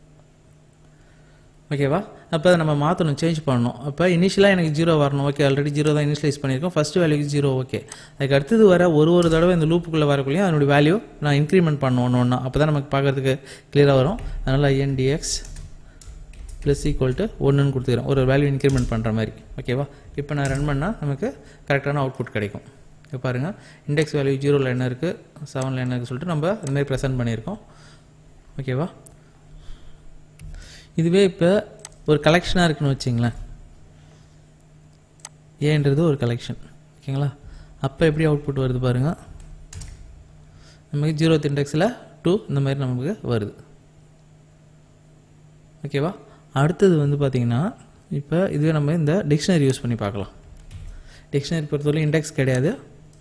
ஓகேவா? அப்போ அதை நம்ம மாற்றணும், சேஞ்ச் பண்ணணும். அப்போ இனிஷியலாக எனக்கு 0 வரணும். ஓகே, ஆல்ரெடி 0 தான் இனிஷியலைஸ் பண்ணியிருக்கோம். ஃபஸ்ட்டு வேல்யூக்கு 0. ஓகே, அதுக்கு அடுத்தது வர ஒரு தடவை இந்த லூப்புக்குள்ளே வரக்குள்ளேயும் அதனுடைய வேல்யூ நான் இன்க்ரிமெண்ட் பண்ணணும் ஒன்று. அப்போ தான் நமக்கு பார்க்குறதுக்கு கிளியராக வரும். அதனால் INDX ப்ளஸ் ஈக்குவல் டு 1ன்னு கொடுத்துக்கிறேன், ஒரு வேல்யூ இன்க்ரிமெண்ட் பண்ணுற மாதிரி. ஓகேவா? இப்போ நான் ரன் பண்ணால் நமக்கு கரெக்டான அவுட்புட் கிடைக்கும். இப்போ பாருங்கள், இண்டெக்ஸ் வேல்யூ 0ல் என்ன இருக்குது, 7ல் என்ன இருக்குது சொல்லிட்டு நம்ம இதுமாதிரி ப்ரெசென்ட் பண்ணியிருக்கோம். ஓகேவா? இதுவே இப்போ ஒரு கலெக்ஷனாக இருக்குன்னு வச்சிங்களேன், ஏன்றது ஒரு கலெக்ஷன். ஓகேங்களா? அப்போ எப்படி அவுட்புட் வருது பாருங்கள், நமக்கு 0th இண்டெக்ஸில் 2 இந்த மாதிரி நமக்கு வருது. ஓகேவா? அடுத்தது வந்து பார்த்திங்கன்னா, இப்போ இதுவே நம்ம இந்த டிக்ஷனரி யூஸ் பண்ணி பார்க்கலாம். டிக்ஷனரி பொறுத்தவரை இண்டெக்ஸ் கிடையாது.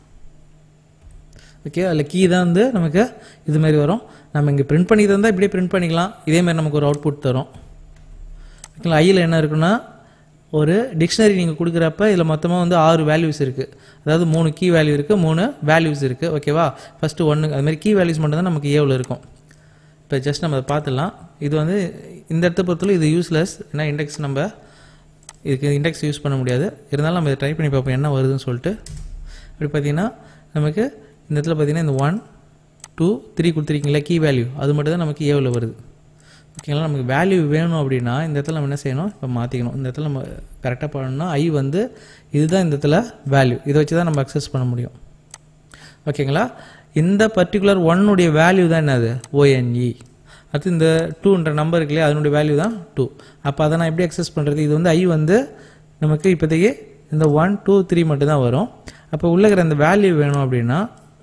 ஓகே, அதில் கீ தான் வந்து நமக்கு இதுமாரி வரும். நம்ம இங்கே பிரிண்ட் பண்ணி தந்தால் இப்படியே பிரிண்ட் பண்ணிக்கலாம். இதேமாதிரி நமக்கு ஒரு அவுட்புட் தரும். ஓகேங்களா? ஐயில் என்ன இருக்குன்னா, ஒரு டிக்ஷனரி நீங்கள் கொடுக்குறப்ப இதில் மொத்தமாக வந்து 6 வேல்யூஸ் இருக்குது. அதாவது 3 கீ வேல்யூ இருக்குது, 3 வேல்யூஸ் இருக்குது. ஓகேவா? ஃபஸ்ட்டு 1 அதுமாதிரி கீ வேல்யூஸ் மட்டும் தான் நமக்கு ஏவில் இருக்கும். இப்போ ஜஸ்ட் நம்ம அதை பார்த்துடலாம். இது வந்து இந்த இடத்த பொறுத்தவரை இது யூஸ்லெஸ். ஏன்னா இண்டெக்ஸ் நம்ம இதுக்கு இண்டெக்ஸ் யூஸ் பண்ண முடியாது. இருந்தாலும் நம்ம இதை ட்ரை பண்ணி பார்ப்போம் என்ன வருதுன்னு சொல்லிட்டு. அப்படி பார்த்தீங்கன்னா நமக்கு இந்த இடத்துல பார்த்தீங்கன்னா இந்த 1 2 3 கொடுத்துருக்கீங்களா கீ வேல்யூ, அது மட்டும் தான் நமக்கு ஏவில் வருது. ஓகேங்களா? நமக்கு வேல்யூ வேணும் அப்படின்னா இந்த இடத்துல நம்ம என்ன செய்யணும், இப்போ மாற்றிக்கணும். இந்த இடத்துல நம்ம கரெக்டாக பண்ணணும்னா ஐ வந்து இதுதான் இந்த இடத்துல வேல்யூ, இதை வச்சு தான் நம்ம அக்சஸ் பண்ண முடியும். ஓகேங்களா? இந்த பர்டிகுலர் 1உடைய வேல்யூ தான் என்னது, ONE. அடுத்து இந்த 2ன்ற நம்பர் இருக்கு இல்லையா, அதனுடைய வேல்யூ தான் 2. அப்போ அதை நான் எப்படி அக்சஸ் பண்ணுறது? இது வந்து ஐ வந்து நமக்கு இப்போதைக்கு இந்த 1 2 3 மட்டும் தான் வரும். அப்போ உள்ளகிற அந்த வேல்யூ வேணும் அப்படின்னா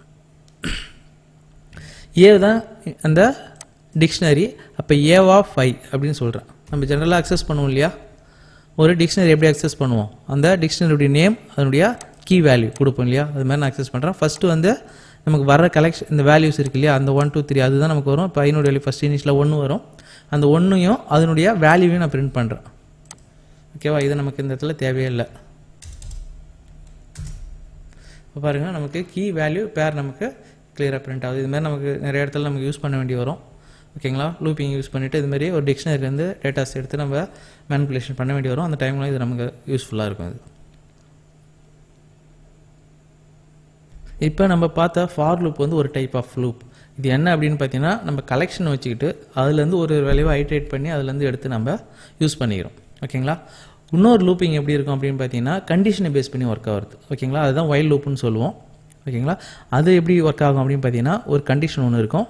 ஏ தான் அந்த டிக்ஷனரி. அப்போ ஏ ஆஃப் ஐ அப்படின்னு சொல்கிறேன். நம்ம ஜென்ரலாக அக்சஸ் பண்ணுவோம் இல்லையா, ஒரு டிக்ஷனரி எப்படி அக்சஸ் பண்ணுவோம், அந்த டிக்ஷனரியுடைய நேம் அதனுடைய கீ வேல்யூ கொடுப்போம் இல்லையா, அது மாதிரி நான் அக்சஸ் பண்ணுறேன். ஃபஸ்ட்டு வந்து நமக்கு வர கலெக்ஷன் இந்த வேல்யூஸ் இருக்குது இல்லையா, அந்த 1 2 3 அதுதான் நமக்கு வரும். இப்போ ஐனுடைய வேல்யூ ஃபஸ்ட் இனிஷியலாக 1 வரும். அந்த 1ஐயும் அதனுடைய வேல்யூவையும் நான் பிரிண்ட் பண்ணுறேன். ஓகேவா? இது நமக்கு இந்த இடத்துல தேவையே இல்லை. இப்போ பாருங்கள் நமக்கு கீ வேல்யூ பேர் நமக்கு கிளியராக பிரிண்ட் ஆகுது. இதுமாதிரி நமக்கு நிறைய இடத்துல நமக்கு யூஸ் பண்ண வேண்டி வரும். ஓகேங்களா, லூப்பிங் யூஸ் பண்ணிவிட்டு இதுமாரி ஒரு டிக்ஷனரிலேருந்து டேட்டாஸ் எடுத்து நம்ம மேனிபுலேஷன் பண்ண வேண்டி வரும். அந்த டைமில் இது நமக்கு யூஸ்ஃபுல்லாக இருக்கும். இது இப்போ நம்ம பார்த்த ஃபார் லூப் வந்து ஒரு டைப் ஆஃப் லூப். இது என்ன அப்படின்னு பார்த்தீங்கன்னா, நம்ம கலெக்ஷன் வச்சுக்கிட்டு அதுலேருந்து ஒரு வேல்யூவை ஐட்ரேட் பண்ணி அதுலேருந்து எடுத்து நம்ம யூஸ் பண்ணிக்கிறோம். ஓகேங்களா, இன்னொரு லூப்பிங் எப்படி இருக்கும் அப்படின்னு பார்த்தீங்கன்னா, கண்டிஷனை பேஸ் பண்ணி ஒர்க் ஆகுது. ஓகேங்களா, அதுதான் வைல் லூப்னு சொல்லுவோம். ஓகேங்களா, அது எப்படி ஒர்க் ஆகும் அப்படின்னு பார்த்தீங்கன்னா, ஒரு கண்டிஷன் ஒன்று இருக்கும்.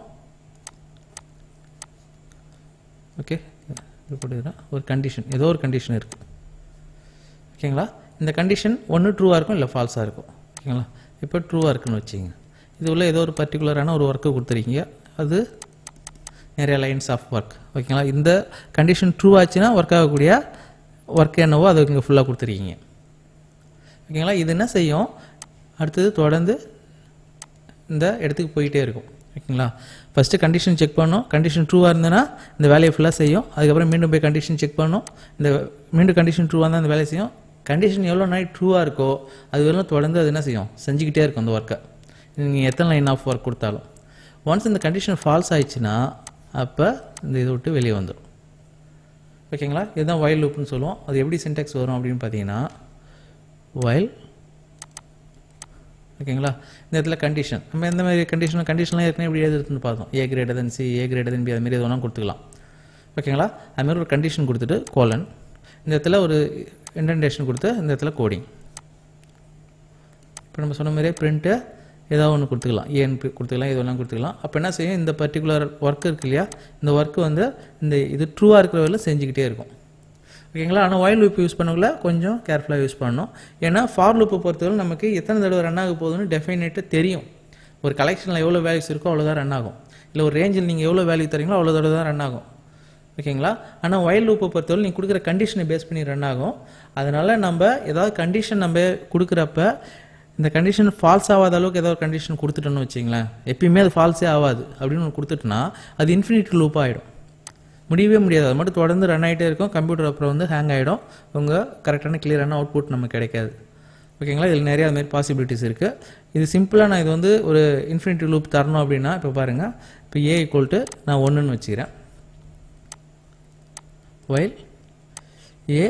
ஓகே, ஒரு கண்டிஷன், ஏதோ ஒரு கண்டிஷன் இருக்குது. ஓகேங்களா, இந்த கண்டிஷன் ஒன்று ட்ரூவாக இருக்கும், இல்லை ஃபால்ஸாக இருக்கும். ஓகேங்களா, இப்போ ட்ரூவாக இருக்குன்னு வச்சுங்க. இது உள்ள ஏதோ ஒரு பர்டிகுலரான ஒரு ஒர்க்கு கொடுத்துருக்கீங்க, அது நிறைய லைன்ஸ் ஆஃப் ஒர்க். ஓகேங்களா, இந்த கண்டிஷன் ட்ரூ ஆச்சுன்னா ஒர்க் ஆகக்கூடிய ஒர்க் என்னவோ அது இங்கே ஃபுல்லாக கொடுத்துருக்கீங்க. ஓகேங்களா, இது என்ன செய்யும், அடுத்தது தொடர்ந்து இந்த இடத்துக்கு போயிட்டே இருக்கும். ஓகேங்களா, ஃபஸ்ட்டு கண்டிஷன் செக் பண்ணோம், கண்டிஷன் ட்ரூவாக இருந்ததுன்னா இந்த வேலையை ஃபுல்லாக செய்யும். அதுக்கப்புறம் மீண்டும் போய் கண்டிஷன் செக் பண்ணோம், இந்த மீண்டும் கண்டிஷன் ட்ரூவாக இருந்தால் அந்த வேலையை செய்யும். கண்டிஷன் எவ்வளோ நாள் ட்ரூவாக இருக்கோ அது வரலும் தொடர்ந்து அது என்ன செய்யும், செஞ்சுக்கிட்டே இருக்கும் அந்த ஒர்க்கை. நீங்கள் எத்தனை லைன் ஆஃப் ஒர்க் கொடுத்தாலும் ஒன்ஸ் இந்த கண்டிஷன் ஃபால்ஸ் ஆயிடுச்சுன்னா அப்போ இந்த இதை விட்டு வெளியே வந்துடும். ஓகேங்களா, இதுதான் வைல் லூப்னு சொல்லுவோம். அது எப்படி சின்டாக்ஸ் வரும் அப்படின்னு பார்த்தீங்கன்னா, வைல். ஓகேங்களா, இந்த இடத்துல கண்டிஷன் நம்ம எந்த மாதிரி கண்டிஷன்லாம் ஏற்கனவே எப்படி எழுதுறதுன்னு பார்த்தோம். A greater than C, A greater than B, அதுமாரி எது வேணாலும் கொடுத்துக்கலாம். ஓகேங்களா, அதுமாதிரி ஒரு கண்டிஷன் கொடுத்துட்டு கோலன், இந்த இடத்துல ஒரு இன்டென்டேஷன் கொடுத்து இந்த இடத்துல கோடிங். இப்போ நம்ம சொன்ன மாதிரியே பிரிண்ட்டு ஏதாவது ஒன்று கொடுத்துக்கலாம், ஏன்னு கொடுத்துக்கலாம், இது ஒன்றும் கொடுத்துக்கலாம். அப்போ என்ன செய்யும், இந்த பர்டிகுலர் ஒர்க் இருக்கு இல்லையா, இந்த ஒர்க்கு வந்து இந்த இது ட்ரூவாக இருக்கிற வரையில் செஞ்சுக்கிட்டே இருக்கும். ஓகேங்களா, ஆனால் வைல் லூப் யூஸ் பண்ணக்குள்ள கொஞ்சம் கேர்ஃபுல்லாக யூஸ் பண்ணணும். ஏன்னா ஃபார் லூப்பை பொறுத்தவரை நமக்கு எத்தனை தடவை ரன் ஆக போகுதுன்னு டெஃபினேட்டாக தெரியும். ஒரு கலெக்ஷனில் எவ்வளோ வேல்யூஸ் இருக்கோ அவ்வளோதான் ரன் ஆகும், இல்லை ஒரு ரேஞ்சில் நீங்கள் எவ்வளோ வேல்யூ தரீங்களோ அவ்வளோ தடவை தான் ரன் ஆகும். ஓகேங்களா, ஆனால் வைல் லூப்பை பொறுத்தவரை நீங்கள் கொடுக்குற கண்டிஷனை பேஸ் பண்ணி ரன் ஆகும். அதனால் நம்ம ஏதாவது கண்டிஷன் நம்ம கொடுக்குறப்ப இந்த கண்டிஷன் ஃபால்ஸ் ஆகாத அளவுக்கு ஏதாவது ஒரு கண்டிஷன் கொடுத்துட்டோன்னு வச்சிங்களேன், எப்பயுமே அது ஃபால்ஸே ஆகாது அப்படின்னு ஒன்று கொடுத்துட்டுனா அது இன்ஃபினிட் லூப் ஆகிடும், முடியவே முடியாது. அது மட்டும் தொடர்ந்து ரன் ஆகிட்டே இருக்கும். கம்ப்யூட்டர் அப்புறம் வந்து ஹேங் ஆகிடும், உங்கள் கரெக்டான கிளியரான அவுட்புட் நமக்கு கிடைக்காது. ஓகேங்களா, இதில் நிறைய அதுமாதிரி பாசிபிலிட்டிஸ் இருக்குது. இது சிம்பிளாக நான் இது வந்து ஒரு இன்ஃபினிட் லூப் தரணும் அப்படின்னா, இப்போ பாருங்கள், இப்போ ஏ ஈக்குவல் டு நான் 1ன்னு வச்சுக்கிறேன். While A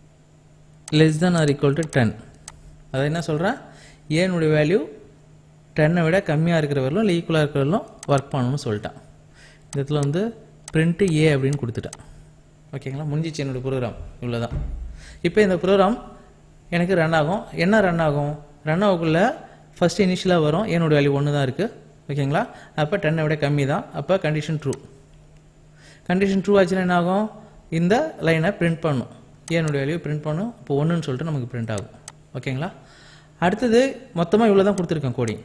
less than or equal to 10. அதை என்ன சொல்கிறேன், ஏனுடைய வேல்யூ 10 விட கம்மியாக இருக்கிற வரலும் இல்லை ஈக்குவலாக இருக்கிற வரலும் ஒர்க் பண்ணணும்னு சொல்லிட்டேன். இந்த இடத்துல வந்து பிரிண்ட்டு ஏ அப்படின்னு கொடுத்துட்டேன். ஓகேங்களா, முடிஞ்சிச்சு என்னோடய ப்ரோக்ராம், இவ்வளோ தான். இப்போ இந்த ப்ரோக்ராம் எனக்கு ரன் ஆகும். என்ன ரன் ஆகும், ரன் ஆகக்குள்ளே ஃபஸ்ட்டு இனிஷியலாக வரும், என்னோடய வேல்யூ 1 தான் இருக்குது. ஓகேங்களா, அப்போ 10 விட கம்மி தான், அப்போ கண்டிஷன் ட்ரூ. கண்டிஷன் ட்ரூ ஆச்சுன்னா என்ன ஆகும், இந்த லைனை பிரிண்ட் பண்ணும், ஏனுடைய வேல்யூ பிரிண்ட் பண்ணும். இப்போ 1ன்னு சொல்லிட்டு நமக்கு பிரிண்ட் ஆகும். ஓகேங்களா, அடுத்தது மொத்தமாக இவ்வளோ தான் கொடுத்துருக்கேன் கோடிங்.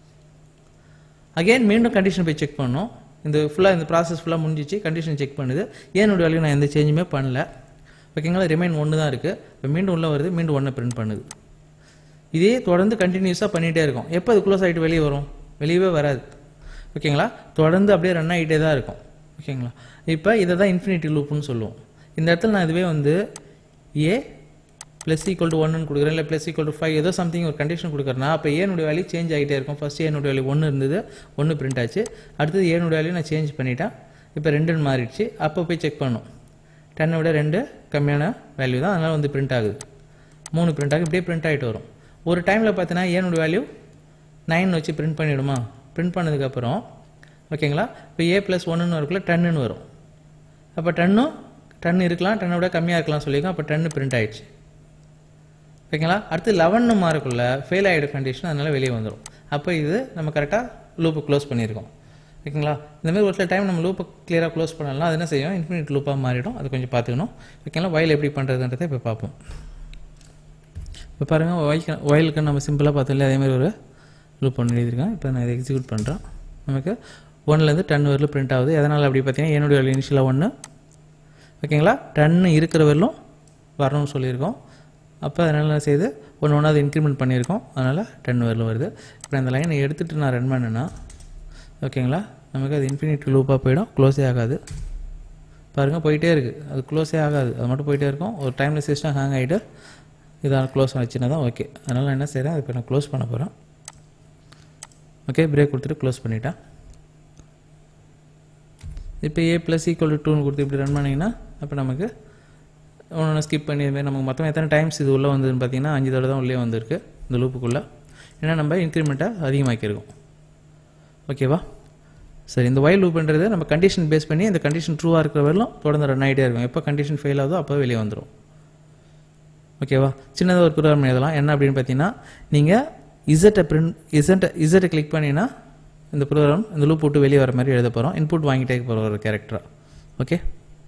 அகெயின் மீண்டும் கண்டிஷன் போய் செக் பண்ணணும். இந்த ஃபுல்லாக இந்த ப்ராசஸ் ஃபுல்லாக முடிஞ்சிச்சு, கண்டிஷன் செக் பண்ணுது, ஏனுடைய வேல்யூ நான் எந்த சேஞ்சுமே பண்ணல. ஓகேங்களா, ரிமைன் 1 தான் இருக்குது. இப்போ மீண்டும் உள்ளே வருது, மீண்டும் 1 பிரிண்ட் பண்ணுது. இதே தொடர்ந்து கண்டினியூஸாக பண்ணிகிட்டே இருக்கும். எப்போ அது க்ளோஸ் ஆகிட்டு வெளியே வரும், வெளியவே வராது. ஓகேங்களா, தொடர்ந்து அப்படியே ரன் ஆகிட்டே தான் இருக்கும். ஓகேங்களா, இப்போ இதை தான் இன்ஃபினிட்டி லூப்புன்னு சொல்லுவோம். இந்த இடத்துல நான் இதுவே வந்து ஏ ப்ளஸ் ஈக்குவல் டு 1ன்னு கொடுக்குறேன், இல்லை ப்ளஸ் ஈக்குவல் டு 5 ஏதோ சம்திங் ஒரு கண்டிஷன் கொடுக்குறேன்னா, அப்போ ஏனுடைய வேல்யூ சேஞ்ச் ஆகிட்டே இருக்கும். ஃபஸ்ட்டு ஏனுடைய வேல்யூ 1 இருந்தது, 1 பிரிண்ட் ஆச்சு. அடுத்தது ஏனுடைய வேல்யூ நான் சேஞ்ச் பண்ணிட்டேன், இப்போ 2ன்னு மாறிடுச்சு. அப்போ போய் செக் பண்ணும், 10 விட 2 கம்மியான வேல்யூ தான், அதனால் வந்து பிரிண்ட் ஆகுது. 3 பிரிண்ட் ஆகுது, இப்படியே பிரிண்ட் ஆகிட்டு வரும். ஒரு டைமில் பார்த்தீங்கன்னா ஏனுடைய வேல்யூ 9 வச்சு பிரிண்ட் பண்ணிவிடுமா. பிரிண்ட் பண்ணதுக்கப்புறம் ஓகேங்களா, இப்போ ஏ ப்ளஸ் 1ன்னு வரக்குள்ள 10ன்னு வரும். அப்போ 10 இருக்கலாம், 10 விட கம்மியாக இருக்கலாம் சொல்லியிருக்கோம். அப்போ 10 பிரிண்ட் ஆகிடுச்சு. ஓகேங்களா, அடுத்து 11ன்னு மாறக்குள்ள ஃபெயில் ஆகிடும் கண்டிஷன், அதனால் வெளியே வந்துடும். அப்போ இது நம்ம கரெக்டாக லூப்பை க்ளோஸ் பண்ணியிருக்கோம். ஓகேங்களா, இந்தமாதிரி ஒரு சில டைம் நம்ம லூப்பை கிளியராக க்ளோஸ் பண்ணலாம், அது என்ன செய்யும், இன்ஃபினிட் லூப்பாக மாறிடும். அது கொஞ்சம் பார்த்துக்கணும். ஓகேங்களா, வைல் எப்படி பண்ணுறதுன்றதை இப்போ பார்ப்போம். இப்போ பாருங்கள், வைலுக்கு நம்ம சிம்பிளாக பார்த்தோம் இல்லை, அதேமாதிரி ஒரு லூப் ஒன்று எழுதியிருக்கேன். இப்போ நான் இதை எக்ஸிக்யூட் பண்ணுறேன். நமக்கு 1லேருந்து 10 வரலும் பிரிண்ட் ஆகுது. எதனால் அப்படி பார்த்தீங்கன்னா என்னுடைய இனிஷியலாக 1. ஓகேங்களா, 10 இருக்கிற வரலும் வரணும்னு சொல்லியிருக்கோம். அப்போ அதனால் என்ன செய்யுது, ஒன்று அது இன்க்ரிமெண்ட் பண்ணியிருக்கோம், அதனால் 10 வரலும் வருது. இப்போ அந்த லைனை எடுத்துகிட்டு நான் ரன் பண்ணேன்னா ஓகேங்களா, நமக்கு அது இன்ஃபினிட் லூப்பாக போயிடும், க்ளோஸே ஆகாது. பாருங்கள், போயிட்டே இருக்குது, அது க்ளோஸே ஆகாது, அது மட்டும் போயிட்டே இருக்கும். ஒரு டைமில் சிஸ்டம் ஹேங் ஆகிட்டு இதை க்ளோஸ் ஆச்சுன்னா தான் ஓகே. அதனால் நான் என்ன செய்கிறேன், இப்போ நான் க்ளோஸ் பண்ண போகிறேன். ஓகே பிரேக் கொடுத்துட்டு க்ளோஸ் பண்ணிட்டேன். இப்போ a + = 2ன்னு கொடுத்து இப்படி ரன் பண்ணிங்கன்னா அப்போ நமக்கு ஒன்று ஸ்கிப் பண்ணி இதுமாதிரி நமக்கு மொத்தம் எத்தனை டைம்ஸ் இது உள்ளே வந்ததுன்னு பார்த்தீங்கன்னா 5 தடவை தான் உள்ளே வந்திருக்கு இந்த லூப்புக்குள்ளே. ஏன்னா நம்ம இன்க்ரிமெண்ட்டை அதிகமாக்கியிருக்கோம். ஓகேவா? சரி, இந்த while லூப்ன்றது நம்ம கண்டிஷன் பேஸ் பண்ணி இந்த கண்டிஷன் ட்ரூவாக இருக்கிற வரலும் தொடர்ந்து ரன் ஆகிட்டே இருக்கும். எப்போ கண்டிஷன் ஃபெயில் ஆகுதோ அப்போ வெளியே வந்துடும். ஓகேவா? சின்னதாக ஒரு ப்ரோக்ராம் எழுதலாம். என்ன அப்படின்னு பார்த்தீங்கன்னா நீங்கள் இசட்டை கிளிக் பண்ணிங்கன்னா இந்த ப்ரோக்ராம் இந்த லூப் விட்டு வெளியே வர மாதிரி எழுத போகிறோம். இன்புட் வாங்கிட்டே போகிற ஒரு கேரக்டராக. ஓகே,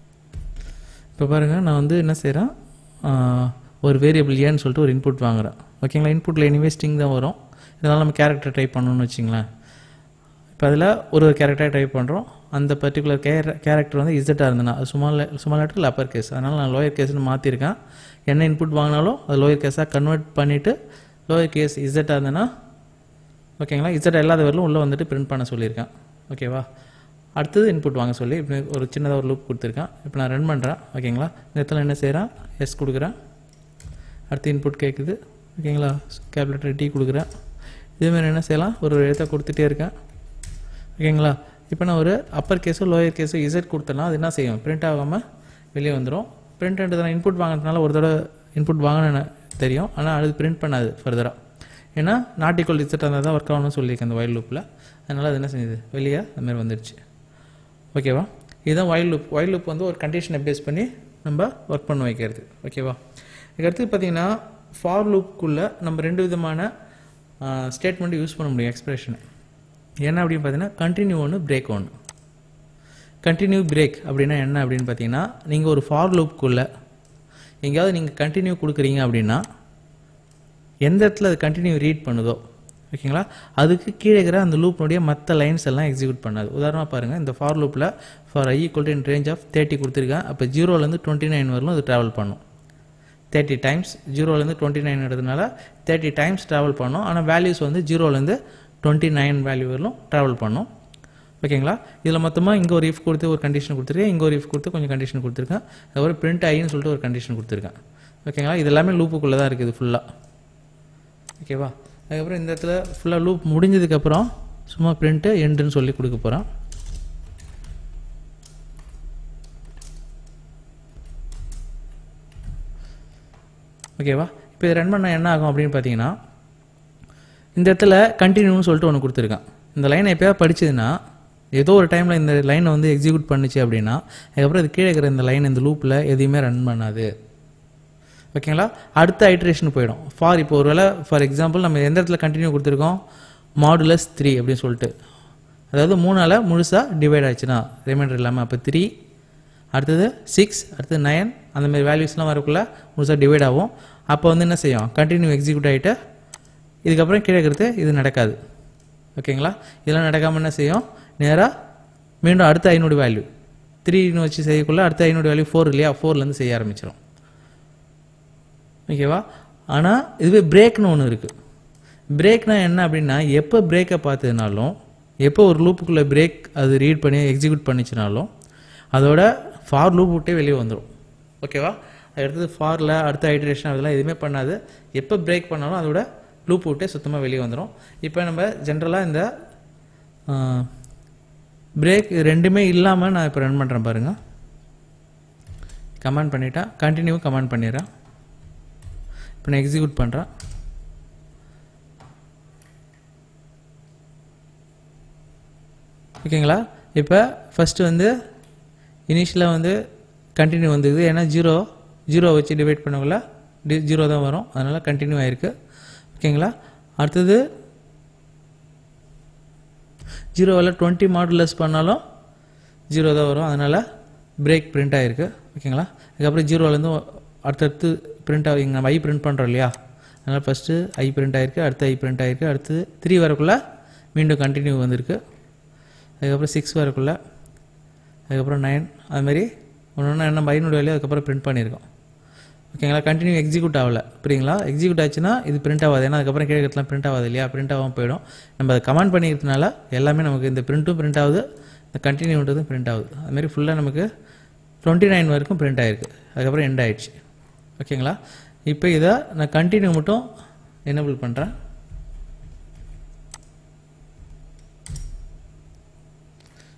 இப்போ பாருங்கள் நான் வந்து என்ன செய்கிறேன், ஒரு வேரியபிள் ஏன்னு சொல்லிட்டு ஒரு இன்புட் வாங்குகிறேன். ஓகேங்களா? இன்புட்டில் எனிவே ஸ்ட்ரிங் தான் வரும். இதனால் நம்ம கேரக்டர் டைப் பண்ணணும்னு வச்சிங்களேன். இப்போ அதில் ஒரு கேரக்டரை டைப் பண்ணுறோம். அந்த பர்டிகுலர் கேரக்டர் வந்து இசட்டாக இருந்ததுன்னா அது ஸ்மால் லெட்டர் இல்லை அப்பர் கேஸ். அதனால் நான் லோயர் கேஸ்னு மாற்றிருக்கேன். என்ன இன்புட் வாங்கினாலும் அது லோயர் கேஸாக கன்வெர்ட் பண்ணிவிட்டு லோயர் கேஸ் இசட்டாக இருந்ததுன்னா ஓகேங்களா இசட் இல்லாத வரலும் உள்ளே வந்துட்டு பிரிண்ட் பண்ண சொல்லியிருக்கேன். ஓகேவா? அடுத்தது இன்புட் வாங்க சொல்லி இப்படி ஒரு சின்னதாக ஒரு லூப் கொடுத்துருக்கேன். இப்போ நான் ரன் பண்ணுறேன். ஓகேங்களா? இந்த இடத்துல என்ன செய்கிறேன், எஸ் கொடுக்குறேன். அடுத்து இன்புட் கேட்குது. ஓகேங்களா? கேல்குலேட்டர் டி கொடுக்குறேன். இதேமாதிரி என்ன செய்யலாம், ஒரு எழுத்தை கொடுத்துட்டே இருக்கேன். ஓகேங்களா? இப்போ நான் ஒரு அப்பர் கேஸோ லோயர் கேஸோ இசட் கொடுத்தேன்னா அது என்ன செய்யும், பிரிண்ட் ஆகாமல் வெளியே வந்துடும். பிரிண்ட்ன்றது நான் இன்புட் வாங்கினதுனால ஒரு தடவை இன்புட் வாங்கினேன்னு தெரியும், ஆனால் அது பிரிண்ட் பண்ணாது ஃபர்தராக. ஏன்னா நாட் ஈக்குவல் இசட் இருந்தால் தான் ஒர்க் ஆகணும்னு சொல்லியிருக்கேன் அந்த while லூப்பில். அதனால் அது என்ன செஞ்சது, வெளியே அதுமாதிரி வந்துடுச்சு. ஓகேவா? இதுதான் while லூப். while லூப் வந்து ஒரு கண்டிஷனை பேஸ் பண்ணி நம்ம ஒர்க் பண்ண வைக்கிறது. ஓகேவா? இதுக்கடுத்து பார்த்தீங்கன்னா ஃபார் லூப்புக்குள்ளே நம்ம 2 விதமான ஸ்டேட்மெண்ட் யூஸ் பண்ண முடியும் எக்ஸ்பிரஷனை. என்ன அப்படின்னு பார்த்தீங்கன்னா கண்டினியூ ஒன்று, பிரேக் ஒன்று. கண்டினியூ பிரேக் அப்படின்னா என்ன அப்படின்னு பார்த்தீங்கன்னா, நீங்கள் ஒரு ஃபார் லூப்புக்குள்ளே எங்கேயாவது நீங்கள் கண்டினியூ கொடுக்குறீங்க அப்படின்னா எந்த இடத்துல அது கண்டினியூ ரீட் பண்ணுதோ ஓகேங்களா, அதுக்கு கீழே இருக்கிற அந்த லூப்னுடைய மற்ற லைன்ஸ் எல்லாம் எக்ஸிக்யூட் பண்ணாது. உதாரணமாக பாருங்கள், இந்த ஃபார் லூப்பில் for i = in range of 30 கொடுத்துருக்கேன். அப்போ 0லேருந்து 29 வரலும் அது ட்ராவல் பண்ணும். 30 டைம்ஸ் 0லேருந்து 29 எடுத்ததுனால 30 டைம்ஸ் ட்ராவல் பண்ணும். ஆனால் வேல்யூஸ் வந்து 0லேருந்து 29 வேல்யூ வரலும் ட்ராவல் பண்ணும். ஓகேங்களா? இதில் மொத்தமாக இங்கே ஒரு இஃப் கொடுத்து ஒரு கண்டிஷன் கொடுத்துருக்கேன், இங்கே ஒரு இஃப் கொடுத்து கொஞ்சம் கண்டிஷன் கொடுத்துருக்கேன், அதுக்கப்புறம் பிரிண்ட் ஐன்னு சொல்லிட்டு ஒரு கண்டிஷன் கொடுத்துருக்கேன். ஓகேங்களா? இது எல்லாமே லூப்புக்குள்ளே தான் இருக்குது ஃபுல்லாக. ஓகேவா? அதுக்கப்புறம் இந்த இடத்துல ஃபுல்லாக லூப் முடிஞ்சதுக்கப்புறம் சும்மா பிரிண்ட்டு எண்டுன்னு சொல்லி கொடுக்க போகிறேன். ஓகேவா? இப்போ இது ரன் பண்ண என்ன ஆகும் அப்படின்னு பார்த்தீங்கன்னா, இந்த இடத்துல கண்டினியூன்னு சொல்லிட்டு ஒன்று கொடுத்துருக்கேன். இந்த லைனை எப்போயா படிச்சதுன்னா ஏதோ ஒரு டைமில் இந்த லைனை வந்து எக்ஸிக்யூட் பண்ணிச்சு அப்படின்னா அதுக்கப்புறம் இது கீழே இருக்கிற இந்த லைன் இந்த லூப்பில் எதையுமே ரன் பண்ணாது. ஓகேங்களா? அடுத்த ஐட்ரேஷன் போயிடும். ஃபார் இப்போ ஒரு வேளை ஃபார் எக்ஸாம்பிள் நம்ம எந்த இடத்துல கண்டினியூ கொடுத்துருக்கோம், மாடுலஸ் 3 அப்படின்னு சொல்லிட்டு, அதாவது 3ஆல் முழுசாக டிவைட் ஆச்சுன்னா ரிமைண்டர் இல்லாமல், அப்போ 3 அடுத்தது 6 அடுத்தது 9 அந்தமாதிரி வேல்யூஸ்லாம் வரக்குள்ளே முழுசாக டிவைட் ஆகும். அப்போ வந்து என்ன செய்யும், கண்டினியூ எக்ஸிக்யூட் ஆகிட்டு இதுக்கப்புறம் கீழே இருக்கிறது இது நடக்காது. ஓகேங்களா? இதெல்லாம் நடக்காமல் என்ன செய்யும், நேராக மீண்டும் அடுத்த 500 வேல்யூ 3ன்னு வச்சு செய்யக்குள்ளே அடுத்த 500 வேல்யூ 4 இல்லையா, 4லேருந்து செய்ய ஆரம்பிச்சிடும். ஓகேவா? ஆனால் இதுவே பிரேக்னு ஒன்று இருக்குது. பிரேக்னா என்ன அப்படின்னா, எப்போ பிரேக்கை பார்த்ததுனாலும் எப்போ ஒரு லூப்புக்குள்ளே பிரேக் அது ரீட் பண்ணி எக்ஸிக்யூட் பண்ணிச்சுனாலும் அதோட ஃபார் லூப் விட்டே வெளியே வந்துடும். ஓகேவா? அடுத்தது ஃபாரில் அடுத்த ஐட்ரேஷன் அதெல்லாம் எதுவுமே பண்ணாது. எப்போ பிரேக் பண்ணாலும் அதோட லூப் விட்டே சுத்தமாக வெளியே வந்துடும். இப்போ நம்ம ஜென்ரலாக இந்த பிரேக் ரெண்டுமே இல்லாமல் நான் இப்போ ரன் பண்ணுறேன் பாருங்கள். கமெண்ட் பண்ணிட்டேன், கண்டினியூ கமெண்ட் பண்ணிடுறேன். இப்போ நான் எக்ஸிக்யூட் பண்ணுறேன். ஓகேங்களா? இப்போ ஃபஸ்ட்டு வந்து இனிஷியலாக வந்து கண்டினியூ வந்துக்குது. ஏன்னா 0 வச்சு டிவைட் பண்ணக்குள்ள 0 தான் வரும், அதனால் கண்டினியூ ஆகிருக்கு. ஓகேங்களா? அடுத்தது 0ல் 20 மாடுலஸ் பண்ணாலும் 0 தான் வரும், அதனால் பிரேக் பிரிண்ட் ஆகிருக்கு. ஓகேங்களா? அதுக்கப்புறம் 0லேருந்து அடுத்தடுத்து பிரிண்ட் ஆகி நம்ம ஐ பிரிண்ட் பண்ணுறோம் இல்லையா, அதனால் ஃபஸ்ட்டு ஐ பிரிண்ட் ஆகிருக்கு, அடுத்து ஐ பிரிண்ட் ஆகிருக்கு, அடுத்தது 3 வரக்குள்ளே மீண்டும் கண்டினியூ வந்திருக்கு, அதுக்கப்புறம் 6 வரக்குள்ளே, அதுக்கப்புறம் 9 அதுமாதிரி ஒன்று ஒன்று நம்ம 500 வேலையும் அதுக்கப்புறம் பிரிண்ட் பண்ணியிருக்கோம். ஓகேங்களா? கண்டினியூ எக்ஸிக்யூட் ஆகலை, புரியுங்களா? எக்ஸிக்யூட் ஆச்சுன்னா இது பிரிண்ட் ஆகாது, ஏன்னா அதுக்கப்புறம் கேட்கறதுலாம் பிரிண்ட் ஆகாது இல்லையா, பிரிண்ட் ஆகாமல் போயிடும். நம்ம அதை கமெண்ட் பண்ணிக்கிறதுனால எல்லாமே நமக்கு இந்த பிரிண்ட்டும் பிரிண்ட் ஆகுது, இந்த கண்டினியூன்றதும் பிரிண்ட் ஆகுது. அதுமாதிரி ஃபுல்லாக நமக்கு 29 வரைக்கும் பிரிண்ட் ஆகிருக்கு, அதுக்கப்புறம் எண்ட் ஆகிடுச்சு. ஓகேங்களா? இப்போ இதை நான் கண்டினியூ மட்டும் எனேபிள் பண்ணுறேன்.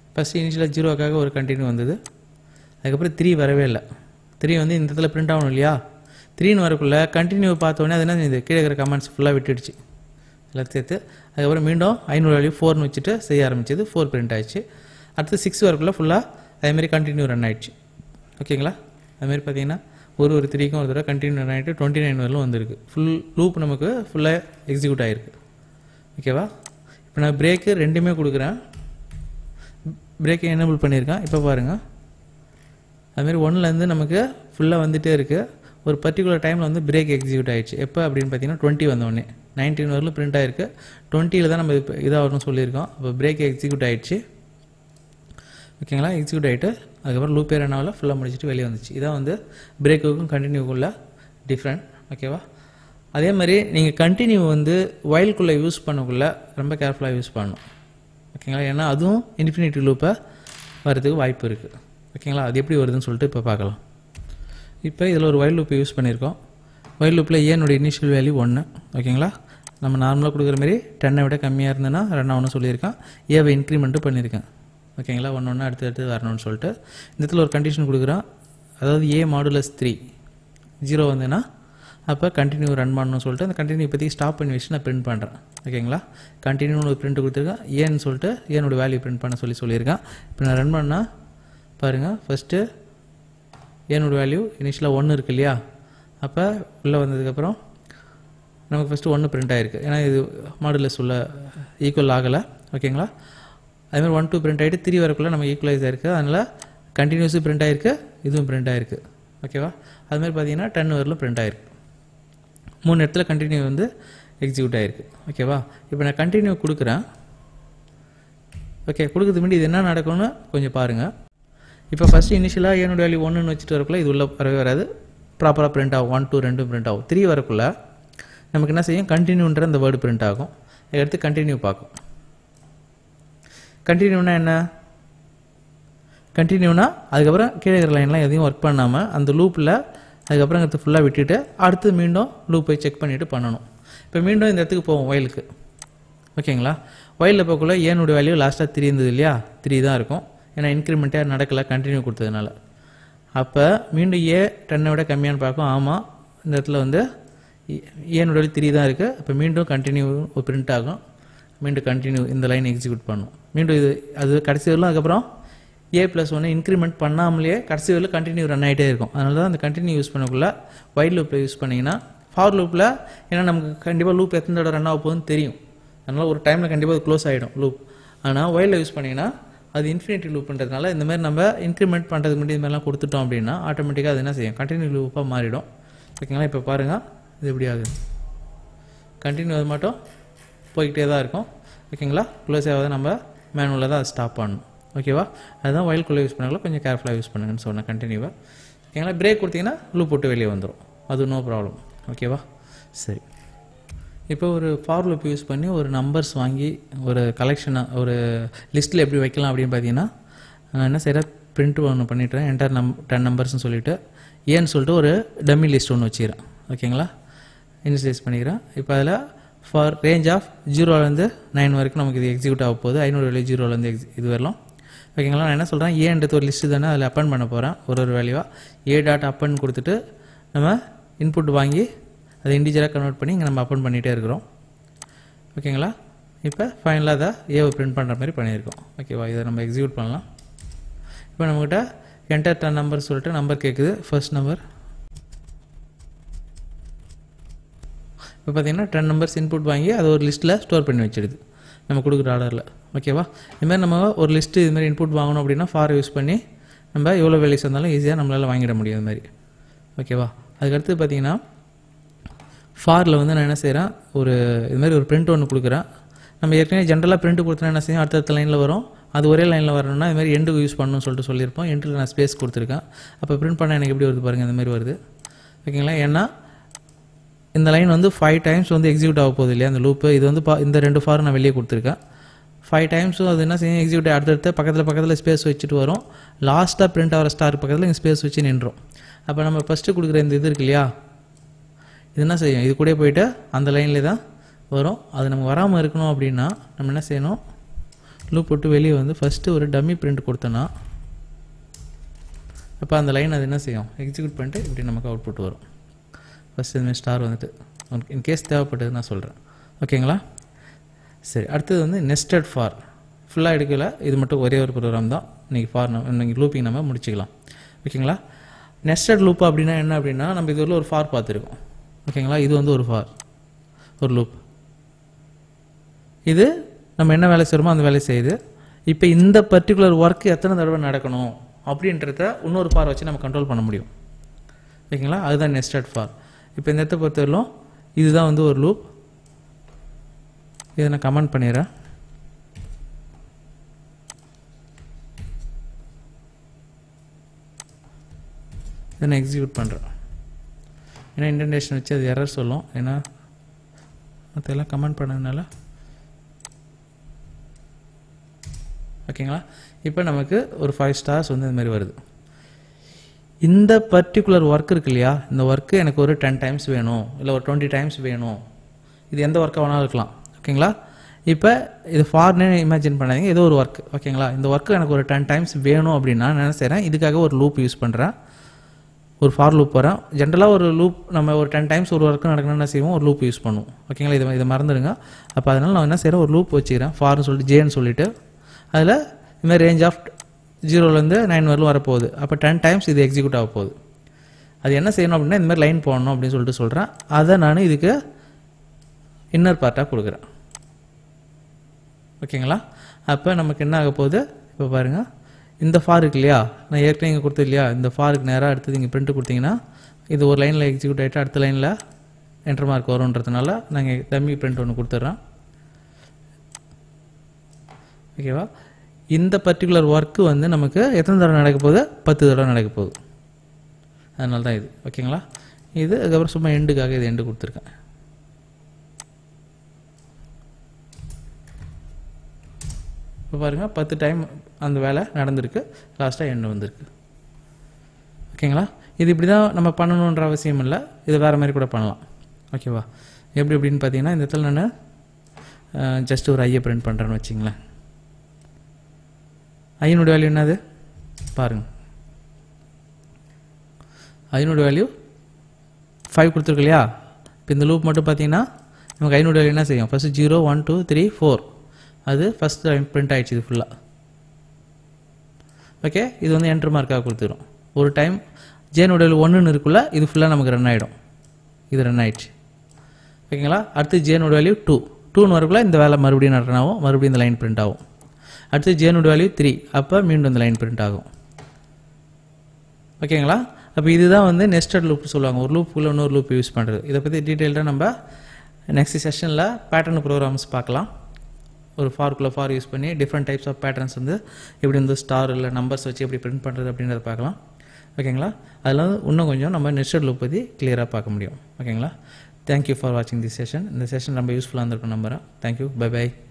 ஃபஸ்ட்டு இனிஷியலாக 0க்காக ஒரு கண்டினியூ வந்தது. அதுக்கப்புறம் 3 வரவே இல்லை. 3 வந்து இந்த இடத்துல பிரிண்ட் ஆகணும் இல்லையா? 3ன்னு வரக்குள்ளே கண்டினியூ பார்த்தோன்னே அது என்ன செஞ்சது, கீழே இருக்கிற கமெண்ட்ஸ் ஃபுல்லாக விட்டுடுச்சு எல்லாம் சேர்த்து. அதுக்கப்புறம் மீண்டும் 500 வேல்யூ 4ன்னு வச்சுட்டு செய்ய ஆரம்பிச்சது. 4 பிரிண்ட் ஆயிடுச்சு. அடுத்து 6 வரக்குள்ளே ஃபுல்லாக அதேமாதிரி கண்டினியூ ரன் ஆகிடுச்சு. ஓகேங்களா? அதுமாதிரி பார்த்தீங்கன்னா ஒரு 3க்கும் ஒரு தடவை கண்டினியூ ரன் ஆகிட்டு 29 வரலும் வந்திருக்கு. ஃபுல் லூப் நமக்கு ஃபுல்லாக எக்ஸிக்யூட் ஆகிருக்கு. ஓகேவா? இப்போ நான் பிரேக்கு ரெண்டுமே கொடுக்குறேன். பிரேக்கை எனேபிள் பண்ணியிருக்கேன். இப்போ பாருங்கள், அதுமாரி 1லேருந்து நமக்கு ஃபுல்லாக வந்துகிட்டே இருக்குது. ஒரு பர்டிகுலர் டைமில் வந்து பிரேக் எக்ஸிக்யூட் ஆகிடுச்சு. எப்போ அப்படின்னு பார்த்தீங்கன்னா 20 வந்தோடனே 19 வரலும் பிரிண்ட் ஆகிருக்கு. 20ல் தான் நம்ம இப்போ இதாக வரணும்னு சொல்லியிருக்கோம். அப்போ பிரேக் எக்ஸிக்யூட் ஆகிடுச்சு. ஓகேங்களா? எக்ஸிக்யூட் ஆகிட்டு அதுக்கப்புறம் லூப் ரன் ஆகல, ஃபுல்லாக முடிச்சுட்டு வெளியே வந்துச்சு. இதான் வந்து பிரேக்குக்கும் கண்டினியூக்குள்ள டிஃப்ரெண்ட். ஓகேவா? அதே மாதிரி நீங்கள் கண்டினியூ வந்து வைல்குள்ளே யூஸ் பண்ணக்குள்ளே ரொம்ப கேர்ஃபுல்லாக யூஸ் பண்ணணும். ஓகேங்களா? ஏன்னா அதுவும் இன்ஃபினிட்டி லூப்பை வரதுக்கு வாய்ப்பு இருக்குது. ஓகேங்களா? அது எப்படி வருதுன்னு சொல்லிட்டு இப்போ பார்க்கலாம். இப்போ இதில் ஒரு வைல் லூப் யூஸ் பண்ணியிருக்கோம். வைல் லூப்பில் ஏனுடைய இனிஷியல் வேல்யூ 1. ஓகேங்களா? நம்ம நார்மலாக கொடுக்குற மாதிரி 10 விட கம்மியாக இருந்ததுன்னா ரன் ஆகணும்னு சொல்லியிருக்கேன். ஏவை இன்க்ரிமெண்ட்டும் பண்ணியிருக்கேன். ஓகேங்களா? 1 அடுத்து வரணும்னு சொல்லிட்டு இந்த இடத்துல ஒரு கண்டிஷன் கொடுக்குறோம். அதாவது A மாடுலஸ் 3 0 வந்துன்னா அப்போ கண்டினியூ ரன் பண்ணணும்னு சொல்லிட்டு அந்த கண்டினியூ இப்போதைக்கு ஸ்டாப் பண்ணி வச்சு நான் பிரிண்ட் பண்ணுறேன். ஓகேங்களா? கண்டினியூன்னு ஒரு பிரிண்ட் கொடுத்துருக்கேன். ஏன்னு சொல்லிட்டு ஏனோட வேல்யூ பிரிண்ட் பண்ண சொல்லியிருக்கேன். இப்போ நான் ரன் பண்ணால் பாருங்கள், ஃபஸ்ட்டு ஏனோட வேல்யூ இனிஷியலாக 1 இருக்கு இல்லையா? அப்போ உள்ளே வந்ததுக்கப்புறம் நமக்கு ஃபஸ்ட்டு 1 பிரிண்ட் ஆகிருக்கு. ஏன்னா இது மாடுலஸ் உள்ள ஈக்குவல் ஆகலை. ஓகேங்களா? அதுமாதிரி 1 2 பிரிண்ட் ஆகிட்டு 3 வரக்குள்ளே நம்ம ஈக்குவலைஸ் ஆகிருக்கு. அதனால் கண்டினியூஸும் பிரிண்ட் ஆகிருக்கு, இதுவும் பிரிண்ட் ஆகிருக்கு. ஓகேவா? அதுமாதிரி பார்த்தீங்கன்னா 10 வரலும் பிரிண்ட் ஆகிருக்கு. 3 இடத்துல கண்டினியூ வந்து எக்ஸிக்யூட் ஆகிருக்கு. ஓகேவா? இப்போ நான் கண்டினியூ கொடுக்குறேன். ஓகே, கொடுக்குறதுக்கு முன்னாடி இது என்ன நடக்கும்னு கொஞ்சம் பாருங்கள். இப்போ ஃபஸ்ட்டு இனிஷியலாக ஏனோட வேல்யூ 1ன்னு வச்சுட்டு வரக்குள்ளே இது உள்ள வரவே வராது. ப்ராப்பராக பிரிண்ட் ஆகும். 1 2 2 பிரிண்ட் ஆகும். 3 வரக்குள்ளே நமக்கு என்ன செய்யும், கண்டினியூன்ற அந்த வேர்டு பிரிண்ட் ஆகும். எடுத்து கண்டினியூ பார்க்கும். கண்டினியூனா என்ன? கண்டினியூனா அதுக்கப்புறம் கீழே இருக்கிற லைன்லாம் எதையும் ஒர்க் பண்ணாமல் அந்த லூப்பில் அதுக்கப்புறம் அடுத்து ஃபுல்லாக விட்டுட்டு அடுத்து மீண்டும் லூப்பை செக் பண்ணிவிட்டு பண்ணணும். இப்போ மீண்டும் இந்த இடத்துக்கு போவோம் வயலுக்கு. ஓகேங்களா? வயலில் போகக்குள்ள ஏனுடைய வேல்யூ லாஸ்ட்டாக 3 இருந்தது இல்லையா? 3 தான் இருக்கும். ஏன்னா இன்க்ரிமெண்ட்டே நடக்கலை கண்டினியூ கொடுத்ததுனால. அப்போ மீண்டும் 10 விட கம்மியானு பார்க்கும். ஆமாம், இந்த இடத்துல வந்து ஏனுடைய 3 தான் இருக்குது. அப்போ மீண்டும் கண்டினியூ ஒரு பிரிண்ட் ஆகும். மீண்டும் கண்டினியூ இந்த லைன் எக்ஸிக்யூட் பண்ணும். மீண்டும் இது அது கடைசி வரலும் அதுக்கப்புறம் A+1 இன்க்ரிமெண்ட் பண்ணாமலேயே கடைசி வரலும் கண்டினியூ ரன் ஆகிட்டே இருக்கும். அதனால தான் அந்த கண்டினியூ யூஸ் பண்ணக்குள்ள வைல் லூப்பில் யூஸ் பண்ணிங்கன்னா ஃபார் லூப்பில் ஏன்னா நமக்கு கண்டிப்பாக லூப் எத்தனை தடவை ரன் ஆக போகுதுன்னு தெரியும். அதனால் ஒரு டைமில் கண்டிப்பாக அது க்ளோஸ் ஆகிடும் லூப். ஆனால் வைலில் யூஸ் பண்ணிங்கன்னா அது இன்ஃபினிட்டி லூப்ன்றதுனால இந்த மாதிரி நம்ம இன்க்ரிமெண்ட் பண்ணுறதுக்கு முன்னாடி இது மாதிரிலாம் கொடுத்துட்டோம் அப்படின்னா ஆட்டோமேட்டிக்காக அது என்ன செய்யும், கண்டினியூ லூப்பாக மாறிடும். ஓகேங்களா? இப்போ பாருங்கள் இது எப்படி ஆகுது. கண்டினியூ அது மட்டும் போய்கிட்டே தான் இருக்கும். ஓகேங்களா? க்ளோஸ் ஆகாத நம்ம மேனுவலாக தான் அதை ஸ்டாப் பண்ணணும். ஓகேவா? அதுதான் வயலுக்குள்ளே யூஸ் பண்ணாலும் கொஞ்சம் கேர்ஃபுல்லாக யூஸ் பண்ணுங்கன்னு சொன்னேன் கண்டினியூவாக. ஓகேங்களா? பிரேக் கொடுத்தீங்கன்னா லூப் போட்டு வெளியே வந்துடும். அது நோ ப்ராப்ளம். ஓகேவா? சரி, இப்போ ஒரு ஃபார் லூப் யூஸ் பண்ணி ஒரு நம்பர்ஸ் வாங்கி ஒரு கலெக்ஷனாக ஒரு லிஸ்ட்டில் எப்படி வைக்கலாம் அப்படின்னு பார்த்தீங்கன்னா நான் என்ன செய்கிறேன், பிரிண்ட் ஒன்று பண்ணிட்டுறேன். என்டர் 10 நம்பர்ஸ்னு சொல்லிவிட்டு ஏன்னு சொல்லிட்டு ஒரு டம்மி லிஸ்ட் ஒன்று வச்சுக்கிறேன். ஓகேங்களா? இனிஷியலைஸ் பண்ணிக்கிறேன். இப்போ அதில் ஃபார் ரேஞ்ச் ஆஃப் 0லேருந்து 9 வரைக்கும் நமக்கு இது எக்ஸிக்யூட் ஆக போகுது. 500 வேல்யூ 0லேருந்து இது வரலாம். ஓகேங்களா? நான் என்ன சொல்கிறேன், ஏன்றது ஒரு லிஸ்ட்டு தானே, அதில் அப்பன் பண்ண போகிறேன். ஒரு வேல்யூவாக A.append கொடுத்துட்டு நம்ம இன்புட் வாங்கி அதை இண்டிஜராக கன்வெர்ட் பண்ணி இங்கே நம்ம அப்பன் பண்ணிகிட்டே இருக்கிறோம். ஓகேங்களா? இப்போ ஃபைனலாக அதை ஏவை பிரிண்ட் பண்ணுற மாதிரி பண்ணியிருக்கோம். ஓகேவா? இதை நம்ம எக்ஸிக்யூட் பண்ணலாம். இப்போ நம்மக்கிட்ட என்டர் 10 நம்பர் சொல்லிட்டு நம்பர் கேட்குது. ஃபர்ஸ்ட் நம்பர் இப்போ பார்த்தீங்கன்னா 10 நம்பர்ஸ் இன்புட் வாங்கி அதை ஒரு லிஸ்ட்டில் ஸ்டோர் பண்ணி வச்சிடுது நம்ம கொடுக்குற ஆர்டரில். ஓகேவா? இதுமாதிரி நம்ம ஒரு லிஸ்ட்டு இதுமாதிரி இன்புட் வாங்கணும் அப்படின்னா ஃபார் யூஸ் பண்ணி நம்ம எவ்வளோ வேல்யூஸ் இருந்தாலும் ஈஸியாக நம்மளால் வாங்கிட முடியும். இது மாதிரி. ஓகேவா? அதுக்கடுத்து பார்த்தீங்கன்னா ஃபாரில் வந்து நான் என்ன செய்கிறேன், ஒரு இதுமாதிரி ஒரு பிரிண்ட் ஒன்று கொடுக்குறேன். நம்ம ஏற்கனவே ஜென்ரலாக பிரிண்ட் கொடுத்தனா என்ன செய்யும், அடுத்தடுத்த லைனில் வரும். அது ஒரே லைனில் வரணும்னா இதுமாதிரி எண்டுக்கு யூஸ் பண்ணணும்னு சொல்லிட்டு சொல்லியிருப்போம். எண்டில் நான் ஸ்பேஸ் கொடுத்துருக்கேன். அப்போ பிரிண்ட் பண்ணால் எனக்கு எப்படி வருது பாருங்கள், இந்த மாதிரி வருது. ஓகேங்களா? ஏன்னா இந்த லைன் வந்து 5 டைம்ஸ் வந்து எக்ஸிக்யூட் ஆக போகுது இல்லையா அந்த லூப்பு. இது வந்து இந்த 2 ஃபார் நான் வெளியே கொடுத்துருக்கேன். 5 டைம்ஸும் அது என்ன செய்யும், எக்ஸிக்யூட் அடுத்தடுத்து பக்கத்தில் ஸ்பேஸ் வச்சுட்டு வரும். லாஸ்ட்டாக பிரிண்ட் ஆகிற ஸ்டார் பக்கத்தில் இங்கே ஸ்பேஸ் வச்சு நின்றோம். அப்போ நம்ம ஃபஸ்ட்டு கொடுக்குற இந்த இது இருக்கு இல்லையா, இது என்ன செய்யும், இது கூட போயிட்டு அந்த லைனில் தான் வரும். அது நம்ம வராமல் இருக்கணும் அப்படின்னா நம்ம என்ன செய்யணும், லூப் விட்டு வெளியே வந்து ஃபஸ்ட்டு ஒரு டம்மி பிரிண்ட் கொடுத்தோன்னா அப்போ அந்த லைன் அது என்ன செய்யும் எக்ஸிக்யூட் பண்ணிட்டு இப்படி நமக்கு அவுட்புட் வரும். ஃபஸ்ட்டு இதுமாதிரி ஸ்டார் வந்துட்டு இன்கேஸ் தேவைப்பட்டது நான் சொல்கிறேன். ஓகேங்களா? சரி, அடுத்தது வந்து நெஸ்டட் ஃபார். ஃபுல்லாக எடுக்கல, இது மட்டும் ஒரே ஒரு ப்ரோக்ராம் தான். இன்றைக்கி ஃபார் இன்றைக்கி லூப்பிங் நம்ம முடிச்சிக்கலாம். ஓகேங்களா? நெஸ்டட் லூப் அப்படின்னா என்ன அப்படின்னா, நம்ம இது ஒரு ஃபார் பார்த்துருக்கோம். ஓகேங்களா? இது வந்து ஒரு ஃபார், ஒரு லூப். இது நம்ம என்ன வேலை செய்கிறோமோ அந்த வேலை செய்யுது. இப்போ இந்த பர்டிகுலர் ஒர்க் எத்தனை தடவை நடக்கணும் அப்படின்றத இன்னொரு ஃபார் வச்சு நம்ம கண்ட்ரோல் பண்ண முடியும். ஓகேங்களா? அதுதான் நெஸ்டட் ஃபார். இப்போ இந்த இடத்த பொறுத்தவரையிலும் இதுதான் வந்து ஒரு லூப். இதை நான் கமெண்ட் பண்ணிடுறேன். இதை நான் எக்ஸிக்யூட் பண்ணுறேன். ஏன்னா இன்டென்டேஷன் வச்சு அது எரர் சொல்லும். ஏன்னா மற்றெல்லாம் கமெண்ட் பண்ணதுனால. ஓகேங்களா? இப்போ நமக்கு ஒரு 5 ஸ்டார்ஸ் வந்து இந்த மாதிரி வருது. இந்த பர்டிகுலர் ஒர்க் இருக்கு இல்லையா, இந்த ஒர்க்கு எனக்கு ஒரு 10 டைம்ஸ் வேணும், இல்லை ஒரு 20 டைம்ஸ் வேணும். இது எந்த ஒர்க்காக வேணாலும் இருக்கலாம். ஓகேங்களா? இப்போ இது ஃபார்னே இமேஜின் பண்ணாதீங்க, ஏதோ ஒரு ஒர்க். ஓகேங்களா? இந்த ஒர்க்கு எனக்கு ஒரு 10 டைம்ஸ் வேணும் அப்படின்னா நான் என்ன செய்கிறேன், இதுக்காக ஒரு லூப் யூஸ் பண்ணுறேன். ஒரு ஃபார் லூப் வரேன். ஜென்ரலாக ஒரு லூப் நம்ம ஒரு 10 டைம்ஸ் ஒரு ஒர்க்கு நடக்கணும்னு என்ன செய்வோம், ஒரு லூப் யூஸ் பண்ணுவோம். ஓகேங்களா? இதை மறந்துடுங்க. அப்போ அதனால் நான் என்ன செய்கிறேன், ஒரு லூப் வச்சுக்கிறேன். ஃபார்னு சொல்லிட்டு ஜேன்னு சொல்லிட்டு அதில் இதுமாதிரி ரேஞ்ச் ஆஃப் 0லேருந்து 9 வரலும் வரப்போகுது. அப்போ 10 டைம்ஸ் இது எக்ஸிக்யூட் ஆக போகுது. அது என்ன செய்யணும் அப்படின்னா, இந்த மாதிரி லைன் போடணும் அப்படின்னு சொல்லிட்டு சொல்கிறேன். அதை நான் இதுக்கு இன்னர் பார்ட்டாக கொடுக்குறேன். ஓகேங்களா? அப்போ நமக்கு என்ன ஆக போகுது, இப்போ பாருங்கள், இந்த ஃபார் இருக்கு இல்லையா, நான் ஏற்கனவே இங்கே கொடுத்தது இல்லையா, இந்த ஃபாருக்கு நேராக அடுத்தது இங்கே பிரிண்ட் கொடுத்தீங்கன்னா இது ஒரு லைனில் எக்ஸிக்யூட் ஆகிட்டு அடுத்த லைனில் என்டர் மார்க் வரும்ன்றதுனால நாங்கள் டம்மி பிரிண்ட் ஒன்று கொடுத்துட்றோம். ஓகேவா? இந்த பர்டிகுலர் ஒர்க்கு வந்து நமக்கு எத்தனை தடவை நடக்க போகுது, 10 தடவை நடக்க போகுது. அதனால தான் இது. ஓகேங்களா? இது அதுக்கப்புறம் சும்மா எண்டுக்காக இது எண்டு கொடுத்துருக்கேன். இப்போ பாருங்கள், 10 டைம் அந்த வேலை நடந்திருக்கு, லாஸ்ட்டாக எண்டு வந்திருக்கு. ஓகேங்களா? இது இப்படி தான் நம்ம பண்ணணுன்ற அவசியம் இல்லை, இது வேறு மாதிரி கூட பண்ணலாம். ஓகேவா? எப்படி எப்படின்னு பார்த்தீங்கன்னா, இந்த இடத்துல நான் ஜஸ்ட் ஒரு ஐயை பிரிண்ட் பண்ணுறேன்னு வச்சிங்களேன். ஐனுடைய வேல்யூ என்னது பாருங்கள், ஐனுடைய வேல்யூ 5 கொடுத்துருக்கு இல்லையா. இப்போ இந்த லூப் மட்டும் பார்த்தீங்கன்னா நமக்கு ஐனுடைய வேல்யூ என்ன செய்யும், ஃபஸ்ட்டு 0 1 2 3 4 அது ஃபஸ்ட் பிரிண்ட் ஆகிடுச்சு இது ஃபுல்லாக. ஓகே, இது வந்து என்ட்ரு மார்க்காக கொடுத்துரும். ஒரு டைம் ஜேனுடைய வேல்யூ 1ன்னு இருக்குள்ள இது ஃபுல்லாக நமக்கு ரன் ஆகிடும். இது ரன் ஆகிடுச்சு. ஓகேங்களா? அடுத்து ஜேனுடைய வேல்யூ 2ன்னு வரக்குள்ள இந்த வேலை மறுபடியும் ரன் ஆகும், மறுபடியும் இந்த லைன் பிரிண்ட் ஆகும். அடுத்து ஜேனுடைய வேல்யூ 3, அப்போ மீண்டும் இந்த லைன் பிரிண்ட் ஆகும். ஓகேங்களா? அப்போ இதுதான் வந்து நெஸ்டட் லூப் சொல்லுவாங்க. ஒரு லூப்புக்குள்ள இன்னொரு லூப் யூஸ் பண்ணுறது. இதை பற்றி டீட்டெயில்டாக நம்ம நெக்ஸ்ட் செஷனில் பேட்டர்ன் ப்ரோக்ராம்ஸ் பார்க்கலாம். ஒரு ஃபார்க்குள்ளே ஃபார் யூஸ் பண்ணி டிஃப்ரெண்ட் டைப்ஸ் ஆஃப் பேட்டர்ன்ஸ் வந்து எப்படி வந்து ஸ்டார் இல்லை நம்பர்ஸ் வச்சு எப்படி பிரிண்ட் பண்ணுறது அப்படின்றத பார்க்கலாம். ஓகேங்களா? அதில் இன்னும் கொஞ்சம் நம்ம நெஸ்டட் லூப் பற்றி கிளியராக பார்க்க முடியும். ஓகேங்களா? தேங்க்யூ ஃபார் வாட்சிங் திஸ் செஷன். இந்த செஷன் ரொம்ப யூஸ்ஃபுல்லாக இருந்திருக்கும் நம்புகிறேன். Thank you, bye by.